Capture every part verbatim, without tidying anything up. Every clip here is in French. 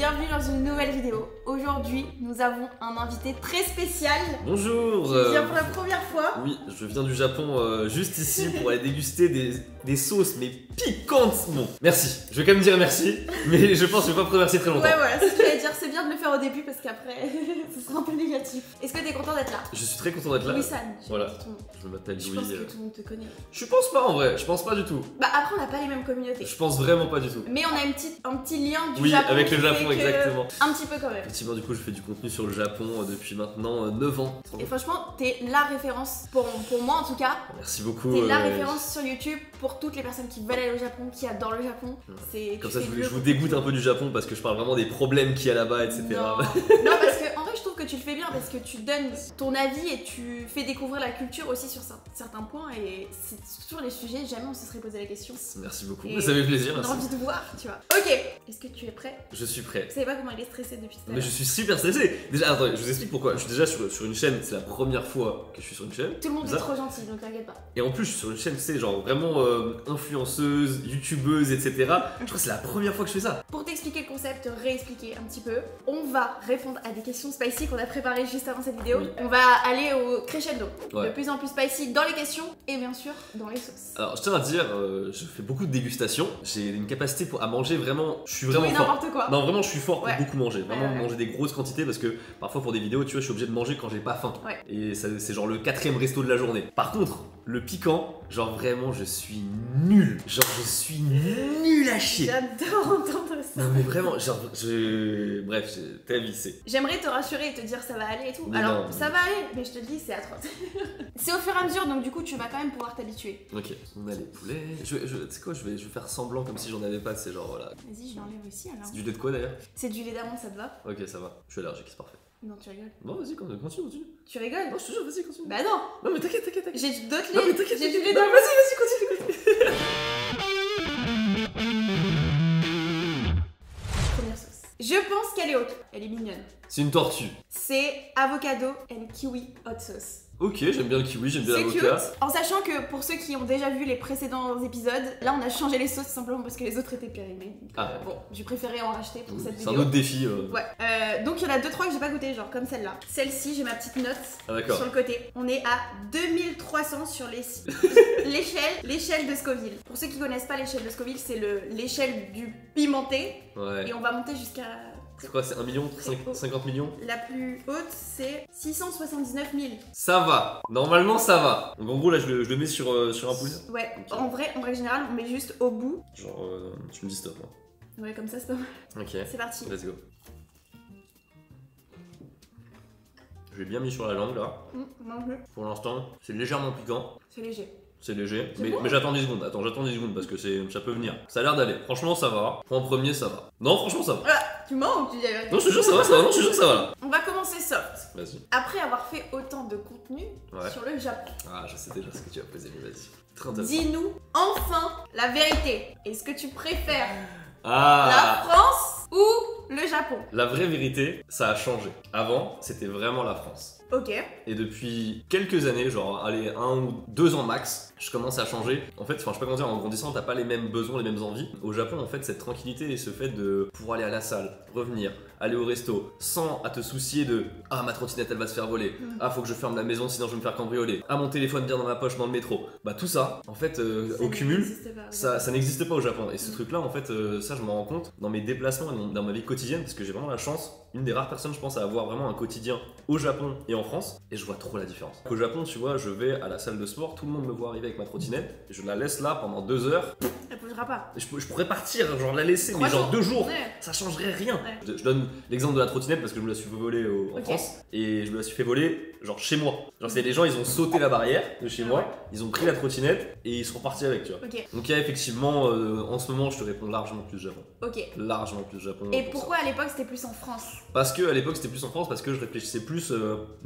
bienvenue dans une nouvelle vidéo. Aujourd'hui, nous avons un invité très spécial. Bonjour. Qui vient pour la première fois. Oui, je viens du Japon euh, juste ici pour aller déguster des, des sauces, mais piquantes. Bon, merci. Je vais quand même dire merci, mais je pense que je vais pas remercier très longtemps. Ouais, voilà, c'est ce que je voulais dire. C'est bien de le faire au début parce qu'après, ce sera un peu négatif. Est-ce que t'es content d'être là? Je suis très content d'être là. Louis-San, voilà. Ton... Je m'appelle Je Louis. pense que euh... tout le monde te connaît. Je pense pas en vrai, je pense pas du tout. Bah après, on n'a pas les mêmes communautés. Je pense vraiment pas du tout. Mais on a une petite, un petit lien du oui, Japon. avec le Japon, que... exactement. Un petit peu quand même. Effectivement, du coup, je fais du contenu sur le Japon euh, depuis maintenant euh, neuf ans. Et franchement, t'es la référence, pour, pour moi en tout cas. Merci beaucoup. T'es la euh... référence sur YouTube pour toutes les personnes qui veulent aller au Japon, qui adorent le Japon. C'est Comme ça, je vous, je vous dégoûte un peu du Japon parce que je parle vraiment des problèmes qu'il y a là-bas, et cetera. Non. non, parce que en vrai, je trouve que tu le fais bien parce que tu donnes ton avis et tu fais découvrir la culture aussi sur certains points. Et c'est sur les sujets, jamais on se serait posé la question. Merci beaucoup, et ça fait plaisir. On a envie de voir, tu vois. Ok, est-ce que tu es prêt? Je suis prêt. Vous savez pas comment il est stressé depuis tout à l'heure. Mais je suis super stressé. Déjà, attendez, je vous explique pourquoi. Je suis déjà sur, sur une chaîne, c'est la première fois que je suis sur une chaîne. Tout le monde ça. est trop gentil, donc t'inquiète pas. Et en plus, je suis sur une chaîne, tu sais, genre vraiment euh, influenceuse, youtubeuse, et cetera. Je crois que c'est la première fois que je fais ça. Pour t'expliquer le concept, réexpliquer un petit peu, on va répondre à des questions spicy qu'on a préparées juste avant cette vidéo. Oui. On va aller au crescendo. Ouais. De plus en plus spicy dans les questions et bien sûr dans les sauces. Alors, je tiens à dire, euh, je fais beaucoup de dégustations. J'ai une capacité pour, à manger vraiment. Je suis vraiment oui, fort. n'importe quoi. Non, vraiment, je suis fort pour ouais. beaucoup manger. Vraiment, ouais, ouais. manger des grosses quantités parce que parfois pour des vidéos, tu vois, je suis obligé de manger quand j'ai pas faim. Ouais. Et c'est genre le quatrième resto de la journée. Par contre, le piquant, genre vraiment, je suis nul. Genre, je suis nul à chier. J'adore entendre ça. Non, mais vraiment, genre, je. Bref, t'as vissé. J'aimerais te rassurer et te dire ça va aller et tout. Mais Alors, non, ça va aller, mais je te le dis, c'est atroce. C'est au fur et à mesure, donc du coup, tu vas quand même pouvoir t'habituer. Ok, on a les poulets. Je, je, tu sais quoi, je vais, je vais faire semblant comme si j'en avais pas, c'est genre voilà. Vas-y, je l'enlève aussi alors. C'est du lait de quoi d'ailleurs? C'est du lait d'amande, ça te va? Ok, ça va. Je suis allergique, c'est parfait. Non, tu rigoles. Bon, vas-y, continue, continue. Tu rigoles? Non, je te jure, vas-y, continue. Bah non. Non, mais t'inquiète, t'inquiète, t'inquiète. J'ai d'autres laits. Non, mais t'inquiète, j'ai du lait non, d'amande. vas-y, vas-y, continue, continue. Première sauce. Je pense qu'elle est haute. Elle est mignonne. C'est une tortue. C'est avocado and kiwi hot sauce. Ok, j'aime bien le kiwi, j'aime bien l'avocat. En sachant que pour ceux qui ont déjà vu les précédents épisodes, là on a changé les sauces simplement parce que les autres étaient périmées. Ah. Bon, j'ai préféré en racheter pour cette vidéo. C'est un autre défi. Euh... Ouais. Euh, donc il y en a deux trois que j'ai pas goûté, genre comme celle-là. Celle-ci, j'ai ma petite note ah, sur le côté. On est à deux mille trois cents sur l'échelle l'échelle de Scoville. Pour ceux qui connaissent pas l'échelle de Scoville, c'est l'échelle du pimenté. Ouais. Et on va monter jusqu'à... C'est quoi, c'est un million? cinquante millions? La plus haute, c'est six cent soixante-dix-neuf mille. Ça va, normalement ça va. Donc en gros là je le, je le mets sur, euh, sur un poulet. Ouais, okay. en vrai, en règle générale, on met juste au bout. Genre, euh, tu me dis stop. Hein. Ouais, comme ça stop. Ok. C'est parti. Let's go. Je l'ai bien mis sur la langue là. Mmh, Pour l'instant, c'est légèrement piquant. C'est léger. C'est léger, mais, bon mais j'attends dix secondes. Attends, j'attends dix secondes parce que ça peut venir. Ça a l'air d'aller. Franchement, ça va. Point premier, ça va. Non, franchement, ça va. Ah, tu mens ou tu dis la vérité? Non, je te jure, ça va, ça va. Non, je te jure, ça va là. On va commencer soft. Vas-y. Après avoir fait autant de contenu ouais. sur le Japon. Ah, je sais déjà ce que tu vas poser, mais vas-y. Dis-nous enfin la vérité. Est-ce que tu préfères ah. la France ou le Japon? La vraie vérité, ça a changé. Avant, c'était vraiment la France. Ok. Et depuis quelques années, genre allez, un ou deux ans max, je commence à changer. En fait, enfin je sais pas comment dire, en grandissant, t'as pas les mêmes besoins, les mêmes envies. Au Japon, en fait, cette tranquillité et ce fait de pouvoir aller à la salle, revenir, aller au resto, sans à te soucier de « Ah, ma trottinette, elle va se faire voler. Mm. Ah, faut que je ferme la maison, sinon je vais me faire cambrioler. Ah, mon téléphone bien dans ma poche dans le métro. » Bah tout ça, en fait, euh, au cumul, pas, ça, ça n'existe pas au Japon. Et ce mm. truc-là, en fait, euh, ça, je m'en rends compte dans mes déplacements et dans ma vie quotidienne, parce que j'ai vraiment la chance, une des rares personnes, je pense, à avoir vraiment un quotidien au Japon et en France, et je vois trop la différence. Au Japon, tu vois, je vais à la salle de sport, tout le monde me voit arriver avec ma trottinette, et je la laisse là pendant deux heures. Elle bougera pas. Je, je pourrais partir, genre la laisser, mais genre deux jours, ouais. Ça changerait rien. Ouais. Je, je donne l'exemple de la trottinette parce que je me la suis fait voler au, en okay. France, et je me la suis fait voler genre chez moi. Genre c'est les gens, ils ont sauté la barrière de chez moi, ouais. Ils ont pris la trottinette et ils sont repartis avec, tu vois. Okay. Donc il y a effectivement, euh, en ce moment, je te réponds largement plus Japon. Ok. Largement plus Japon. Et pourquoi ça. À l'époque c'était plus en France? Parce que à l'époque c'était plus en France, parce que je réfléchissais plus euh,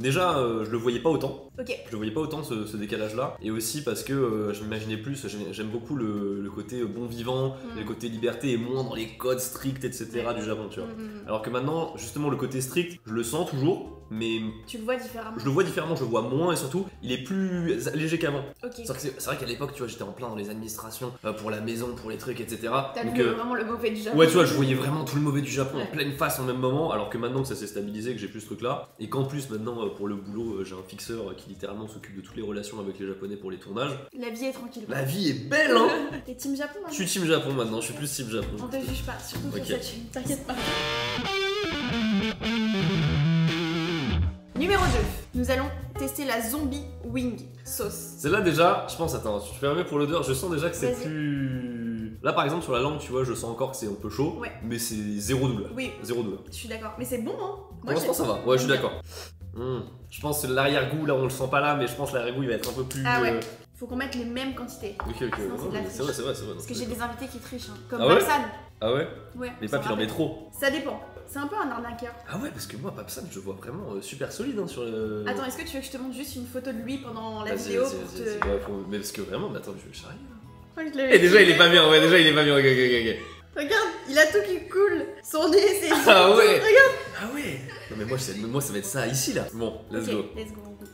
déjà, euh, je le voyais pas autant. Ok. Je le voyais pas autant ce, ce décalage-là. Et aussi parce que euh, je m'imaginais plus, j'aime beaucoup le, le côté bon vivant, mm. le côté liberté et moins dans les codes stricts, et cetera du Japon, tu vois. Mm. Alors que maintenant, justement, le côté strict, je le sens toujours, mais. Tu le vois différemment. Je le vois différemment, je le vois moins et surtout, il est plus léger qu'avant. Ok. C'est vrai qu'à l'époque, tu vois, j'étais en plein dans les administrations, euh, pour la maison, pour les trucs, et cetera. T'as vu euh, vraiment le mauvais du Japon. Ouais, tu vois, je voyais vraiment tout le mauvais du Japon, ouais. en pleine face en même moment, alors que maintenant que ça s'est stabilisé, que j'ai plus ce truc-là, et qu'en plus, maintenant, euh, pour le boulot, euh, j'ai un fixeur qui littéralement s'occupe de toutes les relations avec les Japonais pour les tournages. La vie est tranquille. La vie est belle, hein. T'es team Japon, hein. Je suis team Japon maintenant, je suis plus team Japon. On te juge pas, surtout okay. sur cette chaîne, t'inquiète pas. Numéro deux, nous allons tester la zombie wing sauce. Celle-là déjà, je pense, attends, tu fais un pour l'odeur, je sens déjà que c'est plus... Là par exemple sur la langue, tu vois, je sens encore que c'est un peu chaud, ouais. mais c'est zéro douleur. Oui, zéro douleur. Je suis d'accord, mais c'est bon, hein. Pour l'instant ça va, ouais, je suis d'accord. Mmh. Je pense que l'arrière-goût, là on le sent pas là, mais je pense que l'arrière-goût il va être un peu plus... Ah ouais, euh... faut qu'on mette les mêmes quantités. Ok, ok, c'est vrai, c'est vrai, c'est vrai. Parce que j'ai des invités qui trichent, hein. Comme ah ouais Papsan. Ah ouais. Ouais. Mais Pap il en met trop. Ça dépend. C'est un peu un arnaqueur. Ah ouais, parce que moi, Papsan, je vois vraiment euh, super solide hein, sur le... Attends, est-ce que tu veux que je te montre juste une photo de lui pendant la vas-y, vidéo vas-y, pour vas-y, te... vas-y, ouais, faut... Mais parce que vraiment, mais attends, je vais charrier. Ouais, je Et déjà, il est pas bien, ouais, déjà, il est pas bien, ok, ok, ok. Regarde, il a tout qui coule. Son nez, ses yeux. Ah ouais. Regarde. Ah ouais. Non mais moi, moi, ça va être ça ici, là. Bon, let's okay, go. let's go, on goûte.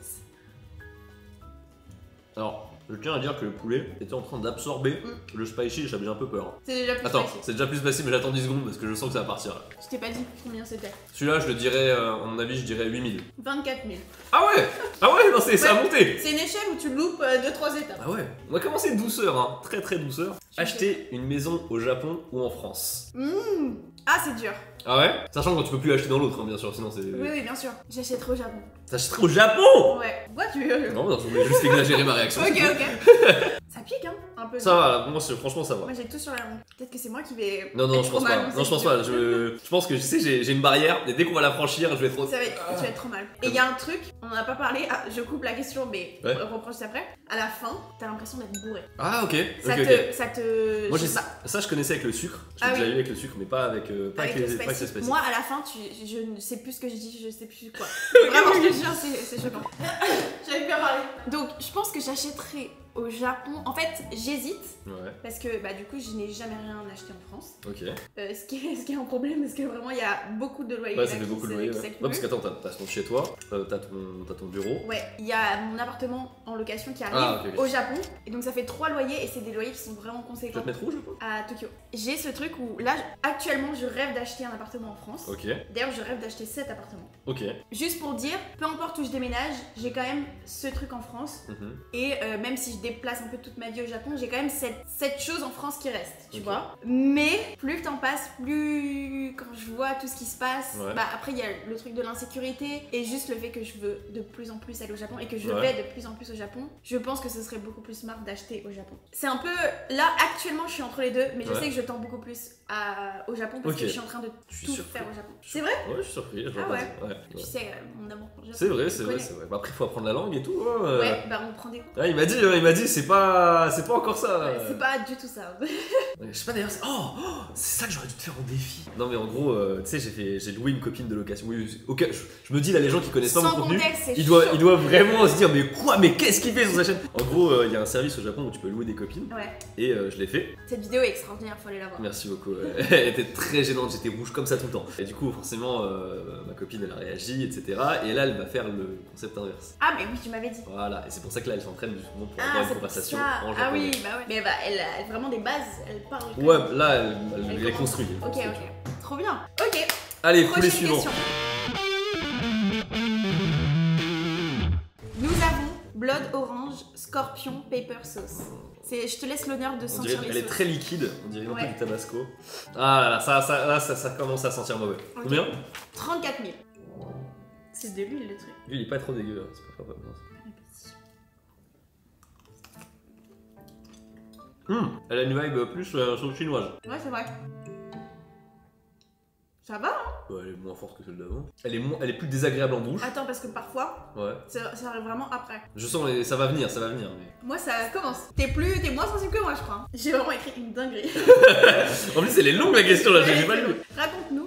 Alors... Je tiens à dire que le poulet était en train d'absorber mm. le spicy et j'avais un peu peur. C'est déjà plus Attends, spicy. c'est déjà plus spicy mais j'attends dix secondes parce que je sens que ça va partir. Je t'ai pas dit combien c'était. Celui-là, je le dirais, euh, à mon avis, je dirais huit mille. vingt-quatre mille. Ah ouais. Ah ouais, non, c'est ouais. ça a monté. C'est une échelle où tu loupes deux trois euh, étapes. Ah ouais. On va commencer douceur, hein. Très très douceur. Acheter une maison au Japon ou en France. Mmh. Ah, c'est dur. Ah ouais. Sachant que tu peux plus l'acheter dans l'autre, hein, bien sûr, sinon c'est... Oui, oui, bien sûr. J'achèterai au Japon. T'achèterais au Japon? Ouais. Pourquoi tu veux? Non, non, je voulais juste exagérer ma réaction. Ok, ok. Ça pique, hein, un peu. Ça va, moi, franchement, ça va. Moi, j'ai tout sur la langue. Peut-être que c'est moi qui vais... Non, non, je pense pas. Non, je pense pas. Je, je pense que, tu sais, j'ai une barrière, et dès qu'on va la franchir, je vais être trop... Ça va être, tu vas être trop mal. Et il y a un truc, on en a pas parlé, ah, je coupe la question, mais ouais. on reprend juste après. À la fin, t'as l'impression d'être bourré. Ah, ok. Ça okay, te... Okay. Ça te... Moi, ça, ça, je connaissais avec le sucre. Je l'ai ah, déjà oui. eu avec le sucre, mais pas avec, euh, pas avec, avec, les, pas avec les spicy. Moi, à la fin, tu, je ne sais plus ce que je dis, je sais plus quoi. Vraiment, je te jure, c'est choquant. J'avais bien parlé. Donc, je pense que j'achèterai au Japon. En fait, j'hésite. Ouais. Parce que bah, du coup, je n'ai jamais rien acheté en France. Ok. Euh, ce, qui est, ce qui est un problème, parce que vraiment, il y a beaucoup de loyers. Ouais, ça fait beaucoup de loyers. Ouais. Ouais, parce qu'attends, t'as ton chez toi, euh, t'as ton, ton bureau. Ouais, il y a mon appartement en location qui arrive ah, okay, okay. au Japon. Et donc, ça fait trois loyers et c'est des loyers qui sont vraiment conséquents. Tu vas te mettre où au Japon? À Tokyo. J'ai ce truc où là, actuellement, je rêve d'acheter un appartement en France. Ok. D'ailleurs, je rêve d'acheter cet appartement. Ok. Juste pour dire, peu importe où je déménage, j'ai quand même ce truc en France. Mm-hmm. Et euh, même si je déplace un peu toute ma vie au Japon, j'ai quand même cette, cette chose en France qui reste, tu okay. vois. Mais plus le temps passe, plus quand je vois tout ce qui se passe, ouais. bah après il y a le truc de l'insécurité et juste le fait que je veux de plus en plus aller au Japon et que je ouais. vais de plus en plus au Japon, je pense que ce serait beaucoup plus smart d'acheter au Japon. C'est un peu... Là, actuellement, je suis entre les deux, mais je ouais. sais que je tends beaucoup plus à... au Japon parce okay. que je suis en train de tout surpris. faire au Japon. C'est vrai? Ouais, je suis surpris. Je ah ouais. ouais. ouais. Tu sais, euh, mon amour pour le Japon. C'est vrai, c'est vrai, c'est vrai. Bah, après, il faut apprendre la langue et tout. Hein. Ouais, bah on prend des cours. Ouais, il m'a dit, il m'a dit, c'est pas, c'est pas encore ça. Ouais, c'est pas du tout ça. Je sais pas d'ailleurs, oh, oh c'est ça que j'aurais dû te faire en défi. Non mais en gros, euh, tu sais, j'ai fait, j'ai loué une copine de location. Oui, okay, je, je me dis là, les gens qui connaissent Sans pas mon contenu, contexte, ils doivent, ils doivent vraiment se dire mais quoi, mais qu'est-ce qu'il fait sur sa chaîne? En gros, il euh, y a un service au Japon où tu peux louer des copines. Ouais. Et euh, je l'ai fait. Cette vidéo est extraordinaire, faut aller la voir. Merci beaucoup. Elle était très gênante, j'étais rouge comme ça tout le temps. Et du coup, forcément, euh, ma copine elle a réagi, et cetera. Et là, elle va faire le concept inverse. Ah mais oui, tu m'avais dit. Voilà. Et c'est pour ça que là, elle s'entraîne justement pour ah, avoir une conversation en japonais. Ah oui, bah ouais. Mais bah, elle a vraiment des bases, elle parle. Ouais, là, elle, elle, elle, elle est construite. Ok, ok. Trop bien. Ok. Allez, poulet suivant. Question. Nous avons Blood Orange Scorpion Pepper Sauce. Je te laisse l'honneur de sentir les Elle sauces. est très liquide, on dirait un peu du tabasco. Ah là là, ça, ça, là, ça, ça commence à sentir mauvais. Okay. Combien? trente-quatre mille. C'est de l'huile le truc. Lui, il est pas trop dégueu, c'est pas grave. Hum, elle a une vibe plus euh, sauce chinoise. Ouais, c'est vrai. Ça va, hein? Ouais, elle est moins forte que celle d'avant. Elle est moins, elle est plus désagréable en bouche. Attends, parce que parfois, ouais. ça, ça arrive vraiment après. Je sens, les, ça va venir, ça va venir. Mais... Moi, ça commence. T'es plus, t'es moins sensible que moi, je crois. J'ai vraiment écrit une dinguerie. En plus, elle est longue la question là, j'ai pas lu. Raconte-nous une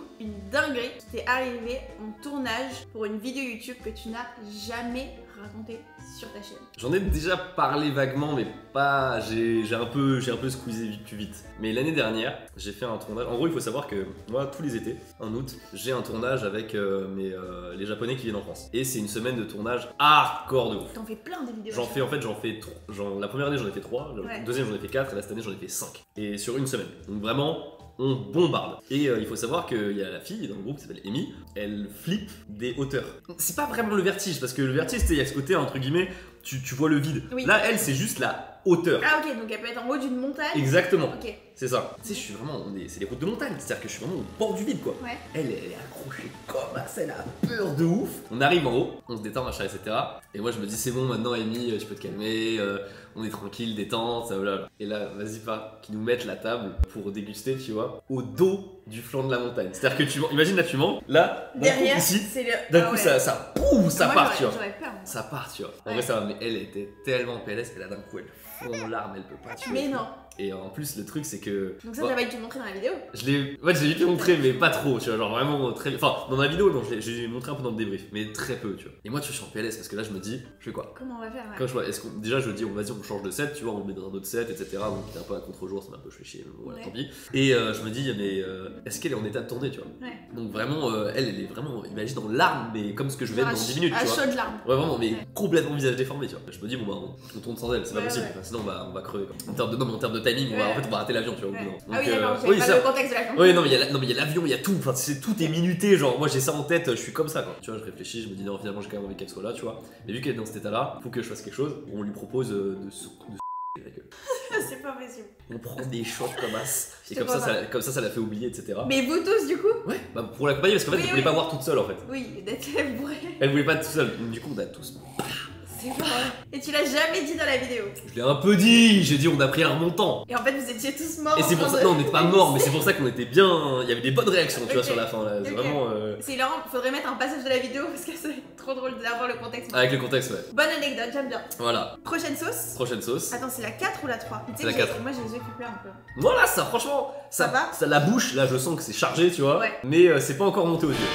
dinguerie qui t'est arrivée en tournage pour une vidéo YouTube que tu n'as jamais racontée sur ta chaîne? J'en ai déjà parlé vaguement, mais pas. J'ai un peu, j'ai un peu squeezé vite plus vite. Mais l'année dernière, j'ai fait un tournage. En gros, il faut savoir que moi, tous les étés, en août, j'ai un tournage avec euh, mes, euh, les Japonais qui viennent en France. Et c'est une semaine de tournage hardcore de ouf. T'en fais plein des vidéos. J'en fais en fait, j'en fais trois. Genre, la première année, j'en ai fait trois. La Ouais. deuxième, j'en ai fait quatre. Et la cette année, j'en ai fait cinq. Et sur une semaine. Donc vraiment. On bombarde. Et euh, il faut savoir qu'il y a la fille dans le groupe qui s'appelle Amy, elle flippe des hauteurs. C'est pas vraiment le vertige, parce que le vertige, il y a ce côté, entre guillemets, tu, tu vois le vide. Oui. Là, elle, c'est juste la hauteur. Ah ok, donc elle peut être en haut d'une montagne. Exactement. Ok. C'est ça. Tu sais, je suis vraiment. C'est des routes de montagne, c'est-à-dire que je suis vraiment au bord du vide, quoi. Ouais. Elle, elle est accrochée comme ça, elle a peur de ouf. On arrive en haut, on se détend, machin, et cetera. Et moi, je me dis, c'est bon, maintenant, Amy, tu peux te calmer, euh, on est tranquille, détente, ça, blablabla. Et là, vas-y, pas, qui nous mettent la table pour déguster, tu vois, au dos du flanc de la montagne. C'est-à-dire que tu manges, imagine là, tu manges, là, d'un coup, Derrière, ici, c'est le. d'un Ah coup, ouais. ça, ça, pouf, ça Moi, part, j'aurais- tu vois. J'aurais peur. moi. Ça part, tu vois. En Ouais. vrai, ça va, mais elle était tellement en P L S, elle a d'un coup, elle fond en larmes, elle peut pas tuer. Mais non. Et en plus, le truc, c'est que. Donc ça, Bon, t'as pas dû te montrer dans la vidéo. je l'ai. Ouais, j'ai vite montré, mais pas trop, tu vois. Genre vraiment très. Enfin, dans la vidéo, non, je l'ai- j'ai montré un peu dans le débrief, mais très peu, tu vois. Et moi, tu vois, je suis en P L S parce que là, je me dis, je fais quoi? Comment on va faire là? Quand je vois, est-ce qu'on. Déjà, je dis, on, vas-y, on change de set, tu vois, on met dans un autre set, et cetera. Donc, c'était un peu à contre-jour, ça m'a un peu fait chier, mais bon, voilà, Ouais. tant pis. Et euh, je me dis, mais euh, est-ce qu'elle est en état de tourner, tu vois? Ouais. Donc, vraiment, euh, elle, elle est vraiment, imagine, en larmes, mais comme ce que je vais être dans À dix ch- minutes, À tu vois. chaudes larmes. Ouais, vraiment, mais Ouais. complètement visage déformé, tu vois. Je me dis, bon, bah, on, on tourne sans elle, c'est pas Ouais, possible. ouais. Enfin, sinon, on va, on va crever, quoi. En termes de, non, mais en termes de timing, on va, Ouais. en fait, on va rater l'avion, tu vois. au bout Ouais. d'un moment. Ah Donc, oui, d'accord, euh, j'avais oui, pas ça- le contexte de la chanson. Oui, non, mais il y a la- non, mais il y a l'avion, il y a tout. Enfin, c'est tout est minuté. Genre, moi, j'ai ça en tête. Je suis comme ça, quoi. Tu vois, je réfléchis, je me dis non, finalement, j'ai quand même envie qu'elle soit là, tu vois. Mais vu qu'elle est dans cet état-là, faut que je fasse quelque chose. On lui propose euh, de se de se la gueule. C'est pas possible. On prend des shots comme as. Je Et te comme ça, crois ça, comme ça, ça l'a fait oublier, et cetera. Mais vous tous, du coup? Ouais, bah pour l'accompagner, parce qu'en fait, Oui, elle voulait oui. pas voir toute seule, en fait. Oui, d'être bourré. Elle voulait pas être toute seule. Donc, du coup, on a tous. C'est vrai. Et tu l'as jamais dit dans la vidéo. Je l'ai un peu dit. J'ai dit, on a pris un remontant. Et en fait, vous étiez tous morts. Et c'est en pour train ça, de- non, on n'était pas morts, mais c'est pour ça qu'on était bien. Il y avait des bonnes réactions, tu vois, Ok. sur la fin. Là. C'est Ok. vraiment. euh, C'est hilarant, faudrait mettre un passage de la vidéo parce que c'est trop drôle d'avoir le contexte. Avec le contexte, ouais. Bonne anecdote, j'aime bien. Voilà. Prochaine sauce. Prochaine sauce. Attends, c'est la quatre ou la trois? Tu sais C'est la que j'ai- quatre. Moi j'ai les yeux qui pleurent un peu. Voilà, ça, franchement, ça, Ça va ça, la bouche, là, je sens que c'est chargé, tu vois. Ouais. Mais euh, c'est pas encore monté aux yeux.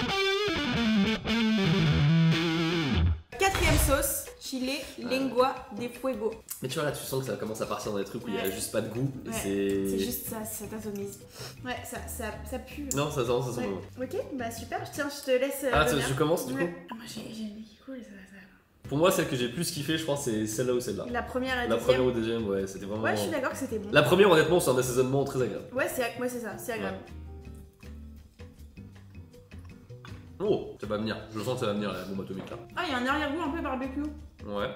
Quatrième sauce, chile lengua de fuego. Mais tu vois, là, tu sens que ça commence à partir dans des trucs où il y a Ouais. juste pas de goût. Et Ouais, c'est. C'est juste ça, ça t'atomise. Ouais, ça, ça, ça pue. Non, ça sent, ça sent. Ouais. bon. Ok, bah super, tiens, je te laisse. euh, Ah, le tu, mien. tu commences du Ouais. coup Ah, moi j'ai j'ai une qui coule, ça, ça. Pour moi, celle que j'ai plus kiffé, je pense, c'est celle-là ou celle-là. La première, la, La deuxième. première ou deuxième, ouais, c'était vraiment. Ouais, je suis d'accord que c'était bon. La première, honnêtement, c'est un assaisonnement très agréable. Ouais, c'est ouais, c'est ça, c'est agréable. Oh, ça va venir. Je sens que ça va venir, la bombe atomique là. Ah, il y a un arrière-goût un peu barbecue. Ouais.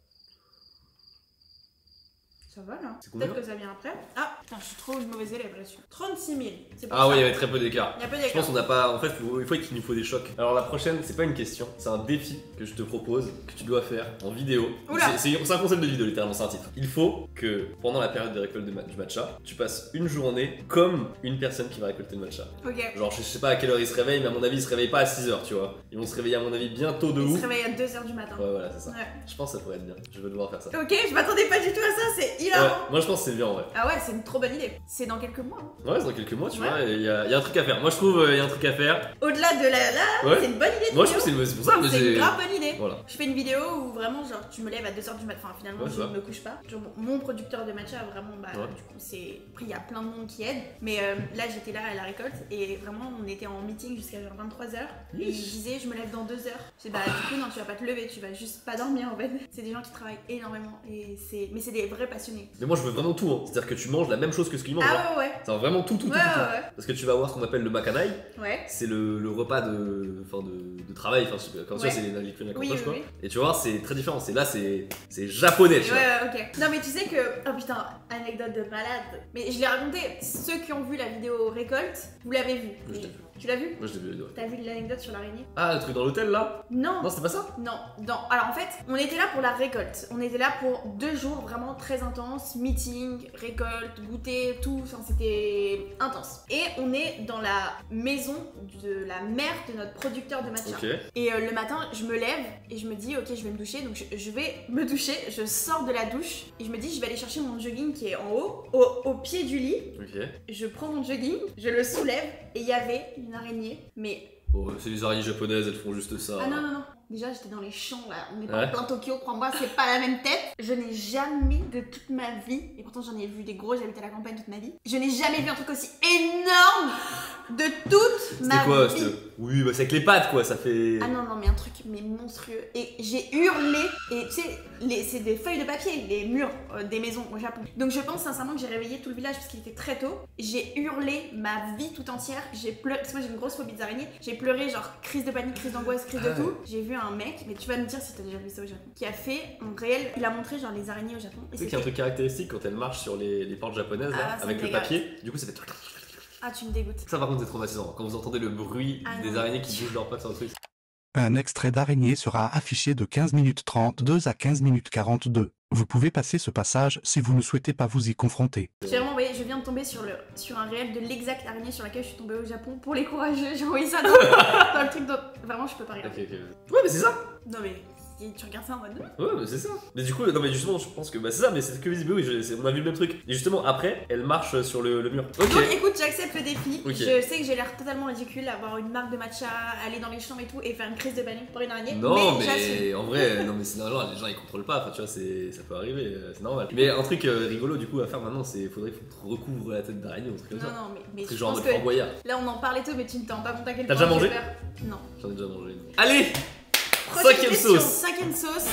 Ça va là. C'est combien? Peut-être que ça vient après. Ah, putain, je suis trop une mauvaise élève là-dessus. trente-six mille. C'est pour Ah ça. ouais, il y avait très peu d'écart. Il y a peu Je d'écart. pense qu'on n'a pas. En fait, faut- il faut qu'il nous faut des chocs. Alors la prochaine, c'est pas une question, c'est un défi que je te propose, que tu dois faire en vidéo. Oula. C'est c'est- c'est un concept de vidéo, littéralement, c'est un titre. Il faut que pendant la période de récolte de ma- du matcha, tu passes une journée comme une personne qui va récolter le matcha. Ok. Genre, je sais pas à quelle heure ils se réveillent, mais à mon avis, ils se réveillent pas à six heures, tu vois. Ils vont se réveiller, à mon avis, bientôt de Il ouf. se réveille à deux heures du matin. Ouais, voilà, c'est ça. Ouais. Je pense que ça pourrait être bien. Je vais devoir faire ça. Ok, je m'attendais pas du tout à ça, c'est Ouais, hilarant. moi je pense que c'est bien en vrai. Ah ouais, c'est une trop bonne idée. C'est dans quelques mois. hein. Ouais, c'est dans quelques mois, tu Ouais. vois, il y, a y a un truc à faire. Moi je trouve il y a un truc à faire. Au-delà de la là, Ouais. c'est une bonne idée. de Moi je vidéo. trouve que c'est c'est pour ça, mais C'est j'ai. une grave bonne idée. Voilà. Je fais une vidéo où vraiment, genre, tu me lèves à deux heures du matin. Enfin, finalement, Ouais, je ça. ne me couche pas. Genre, mon producteur de matcha, vraiment, bah, Ouais. du coup, c'est. Après, il y a plein de monde qui aide. Mais euh, là, j'étais là à la récolte et vraiment, on était en meeting jusqu'à genre vingt-trois heures. Et il disait, je me lève dans deux heures. Je dis, bah, du coup, non, tu vas pas te lever, tu vas juste pas dormir en fait. C'est des gens qui travaillent énormément. Et c'est... Mais c'est des vrais passionnés. Mais moi je veux vraiment tout, hein. C'est-à-dire que tu manges la même chose que ce qu'ils mangent. hein. Ah ouais, ouais. C'est vraiment tout, tout, tout, Ouais, tout, tout. ouais, ouais. Parce que tu vas avoir ce qu'on appelle le makanai, Ouais. c'est le, le repas de, enfin de, de travail, enfin je sais pas, comme Ouais. ça c'est les les cuisines à Oui, cantoche, oui, quoi. oui. Et tu vois, c'est très différent. C'est là, c'est c'est japonais, tu Ouais, vois. ouais, ok. Non, mais tu sais que. Oh putain, anecdote de malade. Mais je l'ai raconté. Ceux qui ont vu la vidéo récolte, vous l'avez vu. Je l'ai vu. Tu l'as vu? Moi je l'ai vu, ouais. T'as vu l'anecdote sur l'araignée? Ah, le truc dans l'hôtel là? Non. Non, c'était pas ça? Non, non. Alors en fait, on était là pour la récolte. On était là pour deux jours vraiment très intenses. Meeting, récolte, goûter, tout. Enfin, c'était intense. Et on est dans la maison de la mère de notre producteur de matcha. Ok. Et euh, le matin, je me lève et je me dis ok je vais me doucher, donc je, je vais me doucher, je sors de la douche et je me dis je vais aller chercher mon jogging qui est en haut, au, au pied du lit. Ok. Je prends mon jogging, je le soulève et il y avait une araignée, mais... Oh, c'est les araignées japonaises, elles font juste ça. Ah non, non, non. Déjà, j'étais dans les champs, là. On est pas Ouais. en plein Tokyo, crois-moi, c'est pas la même tête. Je n'ai jamais de toute ma vie, et pourtant j'en ai vu des gros, j'habite à la campagne toute ma vie. Je n'ai jamais vu un truc aussi énorme de toute ma C'était quoi vie. c'était- Oui, bah c'est avec les pattes quoi, ça fait. Ah non, non, mais un truc mais monstrueux. Et j'ai hurlé, et tu sais, les- c'est des feuilles de papier, les murs euh, des maisons au Japon. Donc je pense sincèrement que j'ai réveillé tout le village parce qu'il était très tôt. J'ai hurlé ma vie tout entière. J'ai pleuré, parce que moi j'ai une grosse phobie des araignées. J'ai pleuré, genre crise de panique, crise d'angoisse, crise Ah de ouais. tout. J'ai vu un mec, mais tu vas me dire si t'as déjà vu ça au Japon, qui a fait un réel. Il a montré genre les araignées au Japon. Et Tu sais qu'il y a un truc caractéristique quand elle marche sur les, les portes japonaises là, Ah, ça avec me le dégoûte. papier, du coup ça fait. Ah, tu me dégoûtes. Ça par contre c'est traumatisant, quand vous entendez le bruit Ah des non. araignées qui bougent leurs pattes sur le truc. Un extrait d'araignée sera affiché de quinze minutes trente-deux à quinze minutes quarante-deux. Vous pouvez passer ce passage si vous ne souhaitez pas vous y confronter. J'ai vraiment envoyé, je viens de tomber sur, le, sur un réel de l'exact araignée sur laquelle je suis tombée au Japon. Pour les courageux, j'ai envoyé ça dans, dans le truc d'autre. Vraiment, je peux pas regarder. Ok, ok. Ouais, mais c'est ça! Non, mais si tu regardes ça en mode. Ouais, mais c'est ça. Mais du coup, non, mais justement, je pense que bah, c'est ça, mais c'est que visible, oui, je- c'est- on a vu le même truc. Et justement, après, elle marche sur le, le mur. Ok. Donc écoute, j'accepte le défi. Ok. Je sais que j'ai l'air totalement ridicule, avoir une marque de matcha, aller dans les champs et tout, et faire une crise de panique pour une araignée. Non, mais, j'assume. mais en vrai, non, mais c'est normal, les gens ils contrôlent pas, enfin tu vois, c'est- ça peut arriver, euh, c'est normal. Mais un truc euh, rigolo du coup à faire maintenant, c'est faudrait qu'il faut recouvre la tête d'araignée ou un truc comme Non, ça. non, mais, mais C'est je genre en pense mode que Fort Boyard. là on en parlait tout, mais tu ne t'en rends pas compte à quel T'as point déjà j'ai mangé peur. Non. J'en ai déjà mangé. Allez! Prochaine Cinquième question, sauce. Cinquième sauce.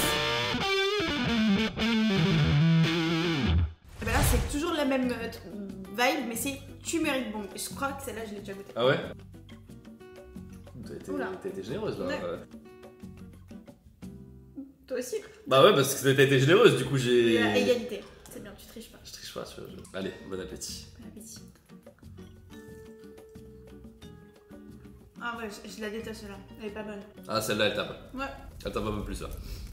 Et ben là, c'est toujours la même euh, t- vibe, mais c'est turmeric bomb. Je crois que celle-là, je l'ai déjà goûtée. Ah ouais? T'as été, Oula. t'as été généreuse là. Ouais. euh. Toi aussi. Bah ouais, parce que t'as été généreuse, du coup Et j'ai. à égalité. C'est bien, tu triches pas. Je triche pas, tu vois. je- Allez, bon appétit. Bon appétit. Ah ouais, je, je la déteste celle-là. Elle est pas bonne. Ah, celle-là elle tape. Ouais. Elle tape un peu plus là.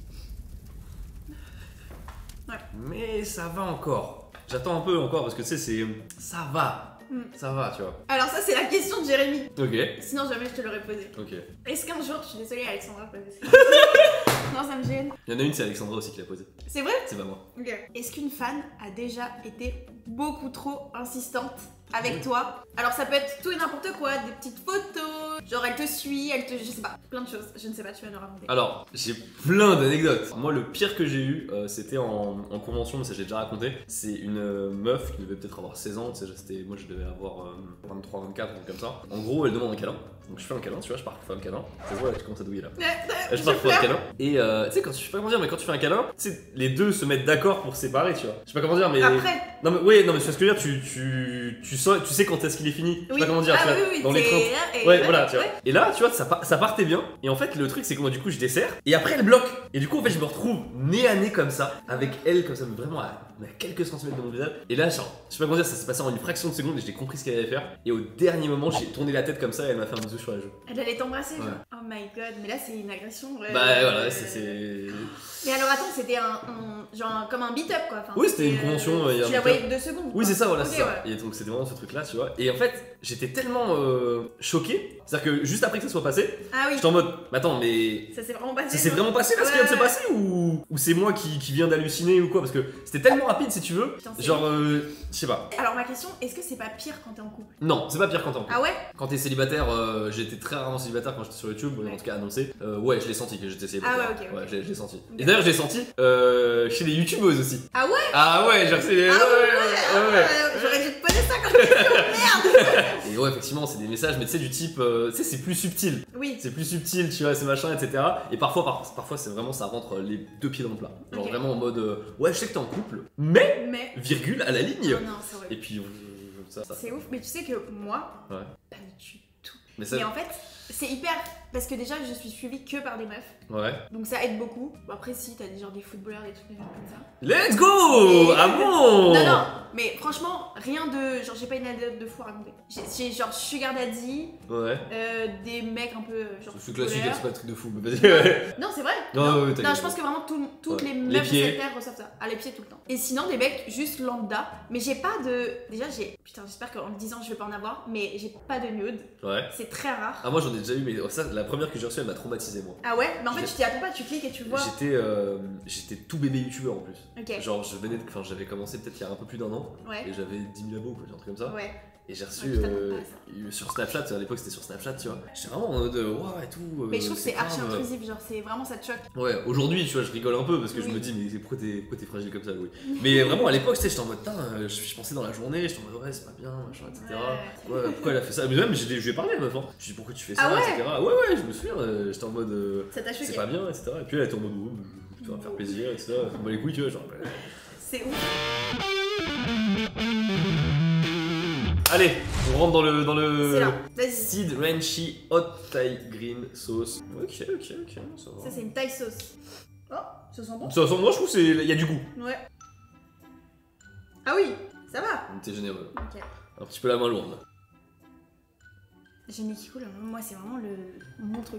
Ouais. Mais ça va encore. J'attends un peu encore parce que tu sais, c'est. Ça va. Mm. Ça va, tu vois. Alors ça, c'est la question de Jérémy. Ok. Sinon, jamais je te l'aurais posée. Ok. Est-ce qu'un jour, je suis désolée Alexandra, parce que- non, ça me gêne. Il y en a une, c'est Alexandra aussi qui l'a posée. C'est vrai? C'est pas moi. Ok. Est-ce qu'une fan a déjà été beaucoup trop insistante avec toi? Alors ça peut être tout et n'importe quoi, des petites photos, genre elle te suit, elle te... je sais pas, plein de choses, je ne sais pas, tu vas nous raconter. Alors, j'ai plein d'anecdotes. Moi, le pire que j'ai eu, euh, c'était en, en convention, mais ça j'ai déjà raconté. C'est une euh, meuf qui devait peut-être avoir seize ans, tu sais, c'était- moi je devais avoir euh, vingt-trois, vingt-quatre, un truc comme ça. En gros, elle demande un câlin. Donc je fais un câlin, tu vois, je pars pour faire un câlin. Tu vois, là, tu commences à douiller là. je Je pars pour un pleure. câlin. Et euh, tu sais, quand tu, je sais pas comment dire, mais quand tu fais un câlin, tu sais, les deux se mettent d'accord pour se séparer, tu vois. Je sais pas comment dire, mais. Après, Non, mais oui, non, mais c'est ce que je veux dire, tu, tu, tu, sais, tu sais quand est-ce qu'il est fini. Je sais oui. pas comment dire, ah, tu vois, oui, oui, dans les c'est- trente. et- Ouais, voilà, tu vois. ouais. Et là, tu vois, ça, pa- ça partait bien. Et en fait, le truc, c'est que moi, du coup, je desserre. Et après, elle bloque. Et du coup, en fait, je me retrouve nez à nez comme ça, avec elle, comme ça, mais vraiment à, à quelques centimètres de mon visage. Et là, genre, je sais pas comment dire, ça s'est passé en une fraction de seconde et j'ai compris ce qu'elle allait faire. Et au dernier moment, j'ai tourné la tête comme ça et elle m'a fait un bisou sur la joue. Elle allait t'embrasser, genre. Ouais. Oh my god, mais là c'est une agression. euh, Bah voilà, euh, c'est- c'est. Mais alors attends, c'était un, un- genre un- comme un beat-up quoi. Enfin, Oui, c'était une euh, convention, il y a un Tu la beat-up. voyais deux secondes. Oui, quoi. c'est ça, voilà, Ok, c'est ça. ouais. Et donc, c'était vraiment ce truc-là, tu vois. Et en fait, j'étais tellement euh, choqué. C'est-à-dire que juste après que ça soit passé, Ah oui, j'étais en mode, mais attends, mais. ça s'est vraiment passé. Ça s'est quoi. vraiment passé là ce qui Ouais, vient de se ouais. passer ou, ou c'est moi qui, qui viens d'halluciner ou quoi? Parce que c'était tellement rapide si tu veux. Putain, c'est Genre, euh, je sais pas. Alors ma question, est-ce que c'est pas pire quand t'es en couple? Non, c'est pas pire quand t'es en couple. Ah ouais? Quand t'es célibataire, euh, j'étais très rarement célibataire quand j'étais sur YouTube, ou en tout cas annoncé. Euh, ouais, je l'ai senti que j'étais célibataire. Ah ouais, ok, ok. Ouais, je l'ai- je l'ai senti. Ok. Et d'ailleurs, je l'ai senti euh, chez les youtubeuses aussi. Ah ouais? Ah ouais, j'ai reçu les. Ah ouais, ouais, ouais, ouais, ouais. euh, J'aurais dû te poser ça comme question, merde! Et ouais, effectivement, c'est des messages, mais tu sais, du type. euh, tu sais, c'est plus subtil. Oui. C'est plus subtil, tu vois, ces machins, et cetera. Et parfois, par- parfois c'est vraiment, ça rentre les deux pieds dans le plat. Genre Ok. vraiment en mode, euh, ouais, je sais que t'es en couple, mais, Mais. virgule, à la ligne. Non, non, c'est vrai. Et puis, euh, ça, ça. C'est ouf, mais tu sais que moi, Ouais. pas du tout. Mais ça, Et en fait, c'est hyper. Parce que déjà, je suis suivie que par des meufs. ouais. Donc ça aide beaucoup. Bon, après, si, t'as des, genre des footballeurs, des trucs des trucs comme ça. Let's go! Et- Ah bon? Non, non, mais franchement, rien de. Genre, j'ai pas une anecdote de fou à raconter. J'ai j'ai genre Sugar Daddy, Ouais. euh, des mecs un peu. euh, Genre. C'est classique, footballeurs. c'est pas un truc de fou, mais vas-y. Ouais. Non, c'est vrai. Non, non, ouais, ouais, non, t'inquiète. je pense que vraiment tout- toutes Ouais. les Les meufs de pieds. cette terre reçoivent ça. À les pieds tout le temps. Et sinon, des mecs juste lambda. Mais j'ai pas de. Déjà, j'ai. Putain, j'espère qu'en le disant, je vais pas en avoir. Mais j'ai pas de nude. Ouais. C'est très rare. Ah, moi j'en ai déjà eu, mais ça, la première que j'ai reçue, elle m'a traumatisé moi. Ah ouais? Mais en fait, J'ai- tu t'y attends pas, tu cliques et tu vois. J'étais euh, j'étais tout bébé youtubeur en plus. Ok. Genre, je venais de- enfin, j'avais commencé peut-être il y a un peu plus d'un an. Ouais. Et j'avais dix mille abos, quoi, un truc comme ça. Ouais. Et j'ai reçu Ouais, putain, euh, pas sur Snapchat, à l'époque c'était sur Snapchat, tu vois. J'étais vraiment en mode waouh et tout. euh, Mais je trouve que c'est grave, archi euh, intrusif, genre c'est vraiment ça te choque. Ouais, aujourd'hui, tu vois, je rigole un peu parce que je Oui. me dis, mais pourquoi t'es pourquoi t'es fragile comme ça, oui. Mais vraiment, à l'époque, tu sais, j'étais en mode, putain, euh, je, je pensais dans la journée, j'étais en mode, ouais, c'est pas bien, machin, et cetera. Ouais. Ouais, pourquoi elle a fait ça? Mais même, j'ai- je lui ai parlé à la meuf, hein. Je lui ai dit, pourquoi tu fais ça, Ah ouais et cetera. Ouais, ouais, je me souviens, euh, j'étais en mode, euh, Ça t'a choqué. c'est pas bien, et cetera. Et puis elle était en mode, oh, ça va me faire plaisir, et cetera. Bah, les couilles, tu vois, genre. bah. C'est ouf. Allez, on rentre dans le. Dans C'est le... là. Vas-y. Seed Ranchi Hot Thai Green Sauce. Ok, ok, ok, ça va. Ça, c'est une Thai sauce. Oh, ça sent bon. Ça sent, moi je trouve qu'il y a du goût. Ouais. Ah oui, ça va. T'es généreux. Ok. Un petit peu la main lourde. J'ai une qui coule, moi c'est vraiment le mon truc.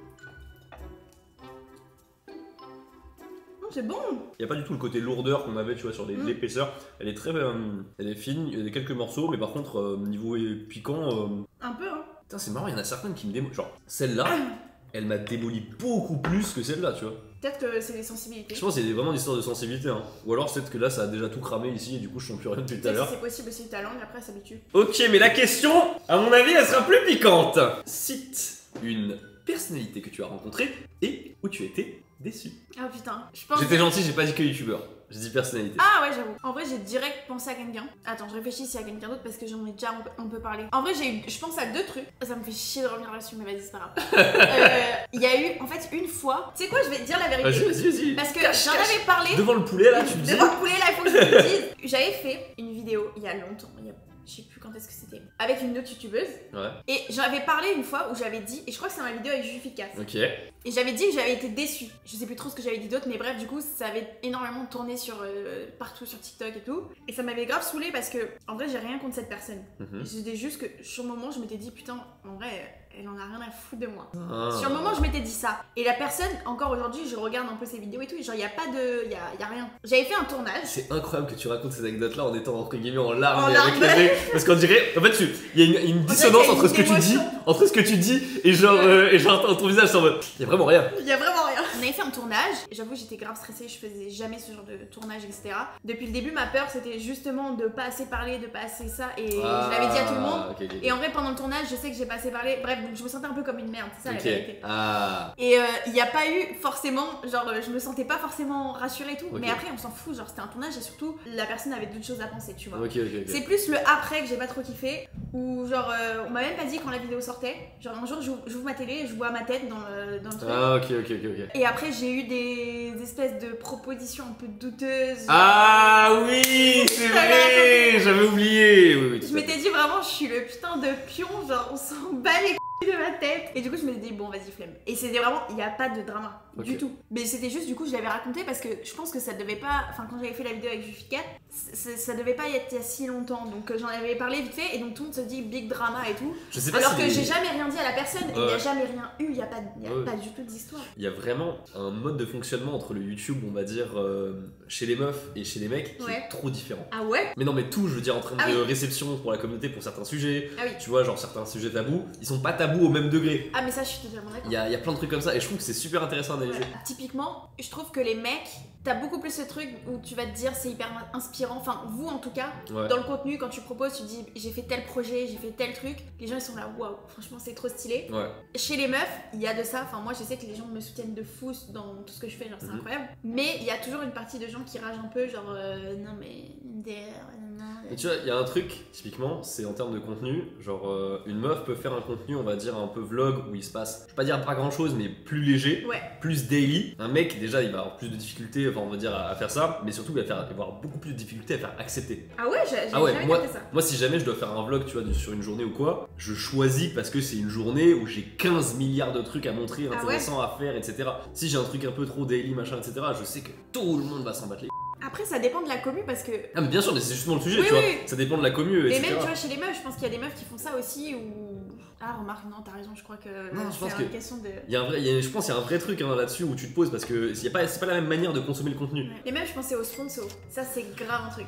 Oh, c'est bon. Il y a pas du tout le côté lourdeur qu'on avait, tu vois, sur les- Mm. l'épaisseur. Elle est très, euh, elle est fine. Il y a quelques morceaux, mais par contre euh, niveau piquant, euh, Un peu, hein. putain c'est marrant. Il y en a certaines qui me démolissent. Genre celle-là, elle m'a démoli beaucoup plus que celle-là, tu vois. Peut-être que c'est les sensibilités. Je pense qu'il y a vraiment une histoire de sensibilité, hein. Ou alors peut-être que là ça a déjà tout cramé ici et du coup je sens plus rien depuis tout à Peut-être l'heure. que c'est possible aussi ta langue, après elle s'habitue. Ok, mais la question, à mon avis, elle sera plus piquante. Cite une personnalité que tu as rencontrée et où tu étais déçu. Ah putain, je pense. J'étais gentil, j'ai pas dit que youtubeur. J'ai dit personnalité. Ah ouais, j'avoue. En vrai, j'ai direct pensé à quelqu'un. Attends, je réfléchis s'il y a quelqu'un d'autre parce que j'en ai déjà un peu, un peu parlé. En vrai, j'ai eu, je pense à deux trucs. Ça me fait chier de revenir là-dessus, mais vas-y, c'est pas grave. Euh, Il y a eu, en fait, une fois. Tu sais quoi, je vais te dire la Vas-y, vérité. vas-y, vas-y. Parce que Cache, j'en cache. avais parlé. Devant le poulet là, tu me dis. Devant le poulet, là, il faut que je te le dise. J'avais fait une vidéo il y a longtemps, il y a, je sais plus quand est-ce que c'était, avec une autre youtubeuse. Ouais, Et j'en avais parlé une fois où j'avais dit, et je crois que c'est dans ma vidéo avec Juficace. ok. Et j'avais dit que j'avais été déçue. Je sais plus trop ce que j'avais dit d'autre, mais bref, du coup, ça avait énormément tourné sur euh, partout sur TikTok et tout. Et ça m'avait grave saoulée parce que, en vrai, j'ai rien contre cette personne. Mhm. C'était juste que sur le moment, je m'étais dit, putain, en vrai, elle en a rien à foutre de moi. Ah. Sur le moment, je m'étais dit ça. Et la personne, encore aujourd'hui, je regarde un peu ses vidéos et tout, et genre, il y a pas de. Il y a, y a rien. J'avais fait un tournage. C'est incroyable que tu racontes cette anecdote là en étant entre guillemets en larmes En et avec larmes. les nez. Parce qu'on dirait. En fait, tu- il y a une, une dirait dissonance qu'il y a entre une ce que tu dis, émotion. entre ce que tu dis et genre, euh, et genre ton ton visage, c'est en mode. Il y a vraiment rien. Il y a vraiment rien. On avait fait un tournage. J'avoue, j'étais grave stressée. Je faisais jamais ce genre de tournage, et cetera. Depuis le début, ma peur, c'était justement de pas assez parler, de pas assez ça. Et je l'avais dit à tout le monde. Ah, ok, ok, ok. Et en vrai, pendant le tournage, je sais que j'ai pas assez parlé. Bref, donc je me sentais un peu comme une merde. C'est ça la Ok. vérité. Ah. Et euh, il n'y a pas eu forcément, genre, euh, je me sentais pas forcément rassurée et tout. Ok. Mais après, on s'en fout. Genre, c'était un tournage et surtout, la personne avait d'autres choses à penser, tu vois. Ok, ok, ok. C'est plus le après que j'ai pas trop kiffé, où genre euh, on m'a même pas dit quand la vidéo sortait. Genre un jour j'ouvre j'ouvre ma télé et je vois ma tête dans le, dans le truc. Ah, ok, ok, ok, ok. Et après j'ai eu des espèces de propositions un peu douteuses. Ah oui, c'est vrai, j'avais oublié. Oui, oui, tout Je à m'étais fait. dit vraiment je suis le putain de pion, genre on s'en bat les couilles de ma tête. Et du coup je me suis dit bon vas-y flemme. Et c'était vraiment, il n'y a pas de drama Ok. du tout. Mais c'était juste du coup je l'avais raconté parce que je pense que ça devait pas, enfin quand j'avais fait la vidéo avec Juficat, c- ça devait pas y être il y a si longtemps. Donc euh, j'en avais parlé vite fait et donc tout le monde se dit big drama et tout. Je sais pas Alors si que les- j'ai jamais rien dit à la personne et il n'y Ouais. a jamais rien eu, il n'y a, pas, y a Ouais. pas du tout d'histoire. Il y a vraiment un mode de fonctionnement entre le YouTube, on va dire, euh, chez les meufs et chez les mecs qui Ouais. est trop différent. Ah ouais? Mais non, mais tout, je veux dire, en termes Ah de oui. réception pour la communauté, pour certains sujets, Ah oui. tu vois, genre certains sujets tabous, ils sont pas tabous au même degré. Ah mais ça je suis totalement d'accord. Il y a, il y a plein de trucs comme ça et je trouve que c'est super intéressant à analyser. Ouais. Typiquement, je trouve que les mecs, t'as beaucoup plus ce truc où tu vas te dire c'est hyper inspirant, enfin vous en tout cas, Ouais. dans le contenu quand tu proposes, tu dis j'ai fait tel projet, j'ai fait tel truc, les gens ils sont là waouh, franchement c'est trop stylé. Ouais. Chez les meufs, il y a de ça, enfin moi je sais que les gens me soutiennent de fou dans tout ce que je fais, genre c'est Mhm. incroyable, mais il y a toujours une partie de gens qui ragent un peu, genre euh, non mais M D R, non, Et tu vois, il y a un truc, typiquement, c'est en termes de contenu, genre euh, une meuf peut faire un contenu, on va dire, un peu vlog, où il se passe, je vais pas dire pas grand chose, mais plus léger, Ouais. plus daily. Un mec, déjà, il va avoir plus de difficultés, enfin, on va dire, à, à faire ça, mais surtout, il va, faire, il va avoir beaucoup plus de difficultés à faire accepter. Ah ouais, j'ai j'ai Ah ouais, jamais moi, capté ça. moi, si jamais je dois faire un vlog, tu vois, de- sur une journée ou quoi, je choisis parce que c'est une journée où j'ai quinze milliards de trucs à montrer, Ah intéressants à faire, et cetera. Si j'ai un truc un peu trop daily, machin, et cetera, je sais que tout le monde va s'en battre les. Après ça dépend de la commu parce que Ah, mais bien sûr, mais c'est justement le sujet, Oui, tu oui, vois. oui. Ça dépend de la commu, mais et cetera. même tu vois chez les meufs, je pense qu'il y a des meufs qui font ça aussi ou ah remarque non t'as raison, je crois que Non, je c'est pense une que- question de Il y a un vrai, il y a- je pense qu'il y a un vrai truc hein, là-dessus où tu te poses parce que c'est pas, c'est pas la même manière de consommer le contenu. Les meufs, je pensais au sponsor. Ça, c'est grave un truc.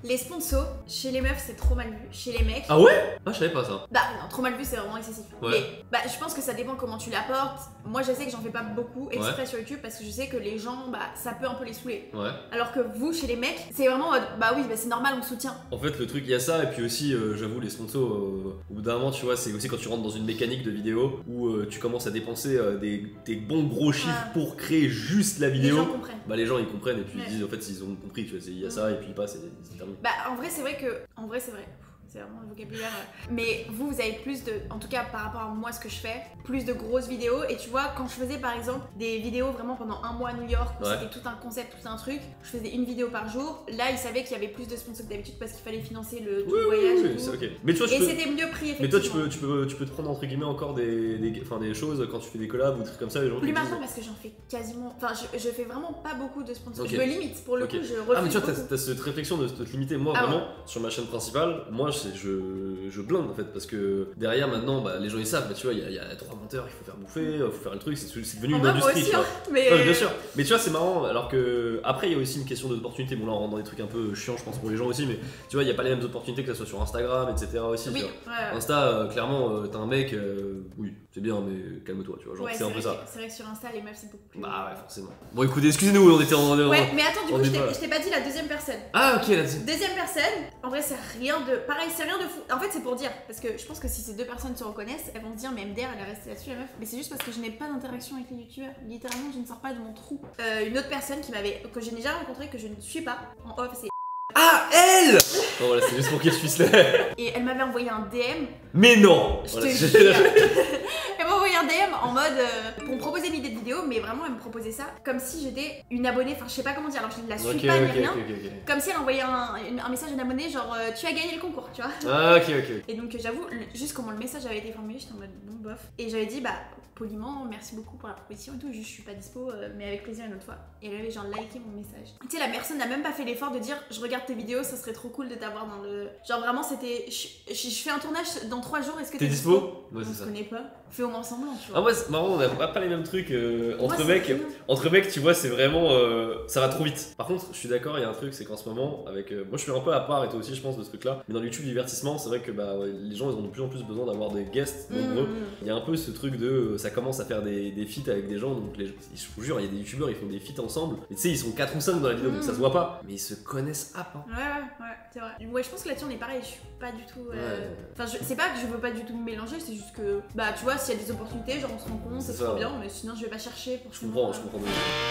Les sponsors, chez les meufs, c'est trop mal vu. Chez les mecs. Ah ouais? Ah, je savais pas ça. Bah non, trop mal vu, c'est vraiment excessif. Ouais. Mais bah, je pense que ça dépend comment tu l'apportes. Moi, je sais que j'en fais pas beaucoup exprès Ouais. sur YouTube parce que je sais que les gens, bah, ça peut un peu les saouler. Ouais. Alors que vous, chez les mecs, c'est vraiment en mode, bah oui, bah, c'est normal, on soutient. En fait, le truc, il y a ça, et puis aussi, euh, j'avoue, les sponsors, euh, au bout d'un moment, tu vois, c'est aussi quand tu rentres dans une mécanique de vidéo où euh, tu commences à dépenser euh, des, des bons gros chiffres Ouais. pour créer juste la Les vidéo. gens comprennent. Bah, les gens ils comprennent, et puis Ouais. ils disent, en fait, ils ont compris, tu vois, c'est- il y a ça, et puis ils passent, et c'est terminé. Bah en vrai, c'est vrai que. En vrai, c'est vrai. C'est vraiment le vocabulaire. euh. Mais vous, vous avez plus de. En tout cas, par rapport à moi, ce que je fais, plus de grosses vidéos. Et tu vois, quand je faisais par exemple des vidéos vraiment pendant un mois à New York, où Ouais. c'était tout un concept, tout un truc, je faisais une vidéo par jour. Là, ils savaient qu'il y avait plus de sponsors que d'habitude parce qu'il fallait financer le, tout Oui, le oui, voyage oui, et tout. c'est ok. Mais tu vois, tu Et peux. c'était mieux pris, Mais toi, effectivement. tu peux, tu, peux, tu peux te prendre entre guillemets encore des, des, enfin, des choses quand tu fais des collabs ou des trucs comme ça, les gens Plus qui te maintenant disent- parce que j'en fais quasiment. Enfin, je, je fais vraiment pas beaucoup de sponsors. Ok. Je me limite pour le Ok. coup, je refuse. Ah, mais tu vois, t'as, beaucoup. t'as cette réflexion de te limiter. Moi, Ah vraiment, sur ma chaîne principale, moi, c'est- je, je blinde en fait, parce que derrière maintenant, bah, les gens ils savent, bah, tu vois, il y, a- il y a trois monteurs, il faut faire bouffer, il faut faire le truc, c'est, c'est devenu En une vrai, moi industrie, aussi, tu vois. hein, mais. Ouais, bien sûr, mais tu vois, c'est marrant, alors que après, il y a aussi une question d'opportunité. Bon, là, on rentre dans des trucs un peu chiants, je pense, pour les gens aussi, mais tu vois, il n'y a pas les mêmes opportunités que ça soit sur Instagram, et cetera aussi. Oui, tu ouais. vois. ouais. Insta, euh, clairement, euh, t'as un mec, euh, oui, c'est bien, mais calme-toi, tu vois, genre, Ouais, c'est un vrai peu ça. que- C'est vrai que sur Insta, les meufs, c'est beaucoup plus. Bah ouais, forcément. Bon, écoutez, excusez-nous, on était en. en- Ouais, mais attends, du on coup, est je t'ai pas- je t'ai pas dit la deuxième personne. Ah, ok, là-dessus. Deuxième personne, en vrai, c'est rien de. Pareil, c'est rien de fou. En fait, c'est pour dire, parce que je pense que si ces deux personnes se reconnaissent, elles vont se dire, mais M D R, elle est restée là-dessus, la meuf. Mais c'est juste parce que je n'ai pas d'interaction avec les youtubeurs. Littéralement, je ne sors pas de mon trou. Euh, une autre personne qui m'avait. Que je n'ai jamais rencontrée, que je ne suis pas, en off, c'est. Ah, elle. Bon, voilà, c'est juste pour qu'elle puisse là. Et elle m'avait envoyé un D M. Mais non. Je Voilà, te c'est- jure. Elle m'a envoyé un D M en mode euh, pour me proposer une idée de vidéo, mais vraiment elle me proposait ça comme si j'étais une abonnée, enfin je sais pas comment dire, alors je ne la suis Ok, pas ok, ni rien, ok, ok, ok. comme si elle envoyait un, une- un message à une abonnée genre euh, tu as gagné le concours, tu vois. Ah, ok, ok. Et donc euh, j'avoue, le- juste comment le message avait été formulé, j'étais en mode bon bof. Et j'avais dit bah poliment merci beaucoup pour la proposition et tout, juste je suis pas dispo, euh, mais avec plaisir une autre fois. Et elle avait genre liké mon message. Tu sais, la personne n'a même pas fait l'effort de dire je regarde tes vidéos, ça serait trop cool de t'avoir dans le. Genre vraiment c'était. Je, je- je fais un tournage dans trois jours, est-ce que T'es t'es dispo? Ouais, On c'est se ça. connaît pas, fais au moins semblant, tu vois. Ah, ouais, c'est marrant, on a pas, pas les mêmes trucs euh, Moi, entre c'est mecs. rien. Entre mecs, tu vois, c'est vraiment. euh, ça va trop vite. Par contre, je suis d'accord, il y a un truc, c'est qu'en ce moment, avec. euh, moi, je suis un peu à part et toi aussi, je pense, de ce truc-là. Mais dans le YouTube divertissement, c'est vrai que bah, ouais, les gens, ils ont de plus en plus besoin d'avoir des guests nombreux. Mmh. Il y a un peu ce truc de. euh, ça commence à faire des, des feats avec des gens, donc les, je vous jure, il y a des youtubeurs, ils font des feats ensemble. Et tu sais, ils sont quatre ou cinq dans la vidéo, donc ça se voit pas. Mais ils se connaissent à pas. Ouais, ouais, ouais, c'est vrai. Ouais, je pense que là-dessus on est pareil, je suis pas du tout. euh, Ouais. Enfin, je- c'est pas que je veux pas du tout me mélanger, c'est juste que, bah, tu vois, s'il y a des opportunités, genre on se rend compte, c'est C'est trop ça. bien, mais sinon je vais pas chercher pour Je comprends, euh, je comprends.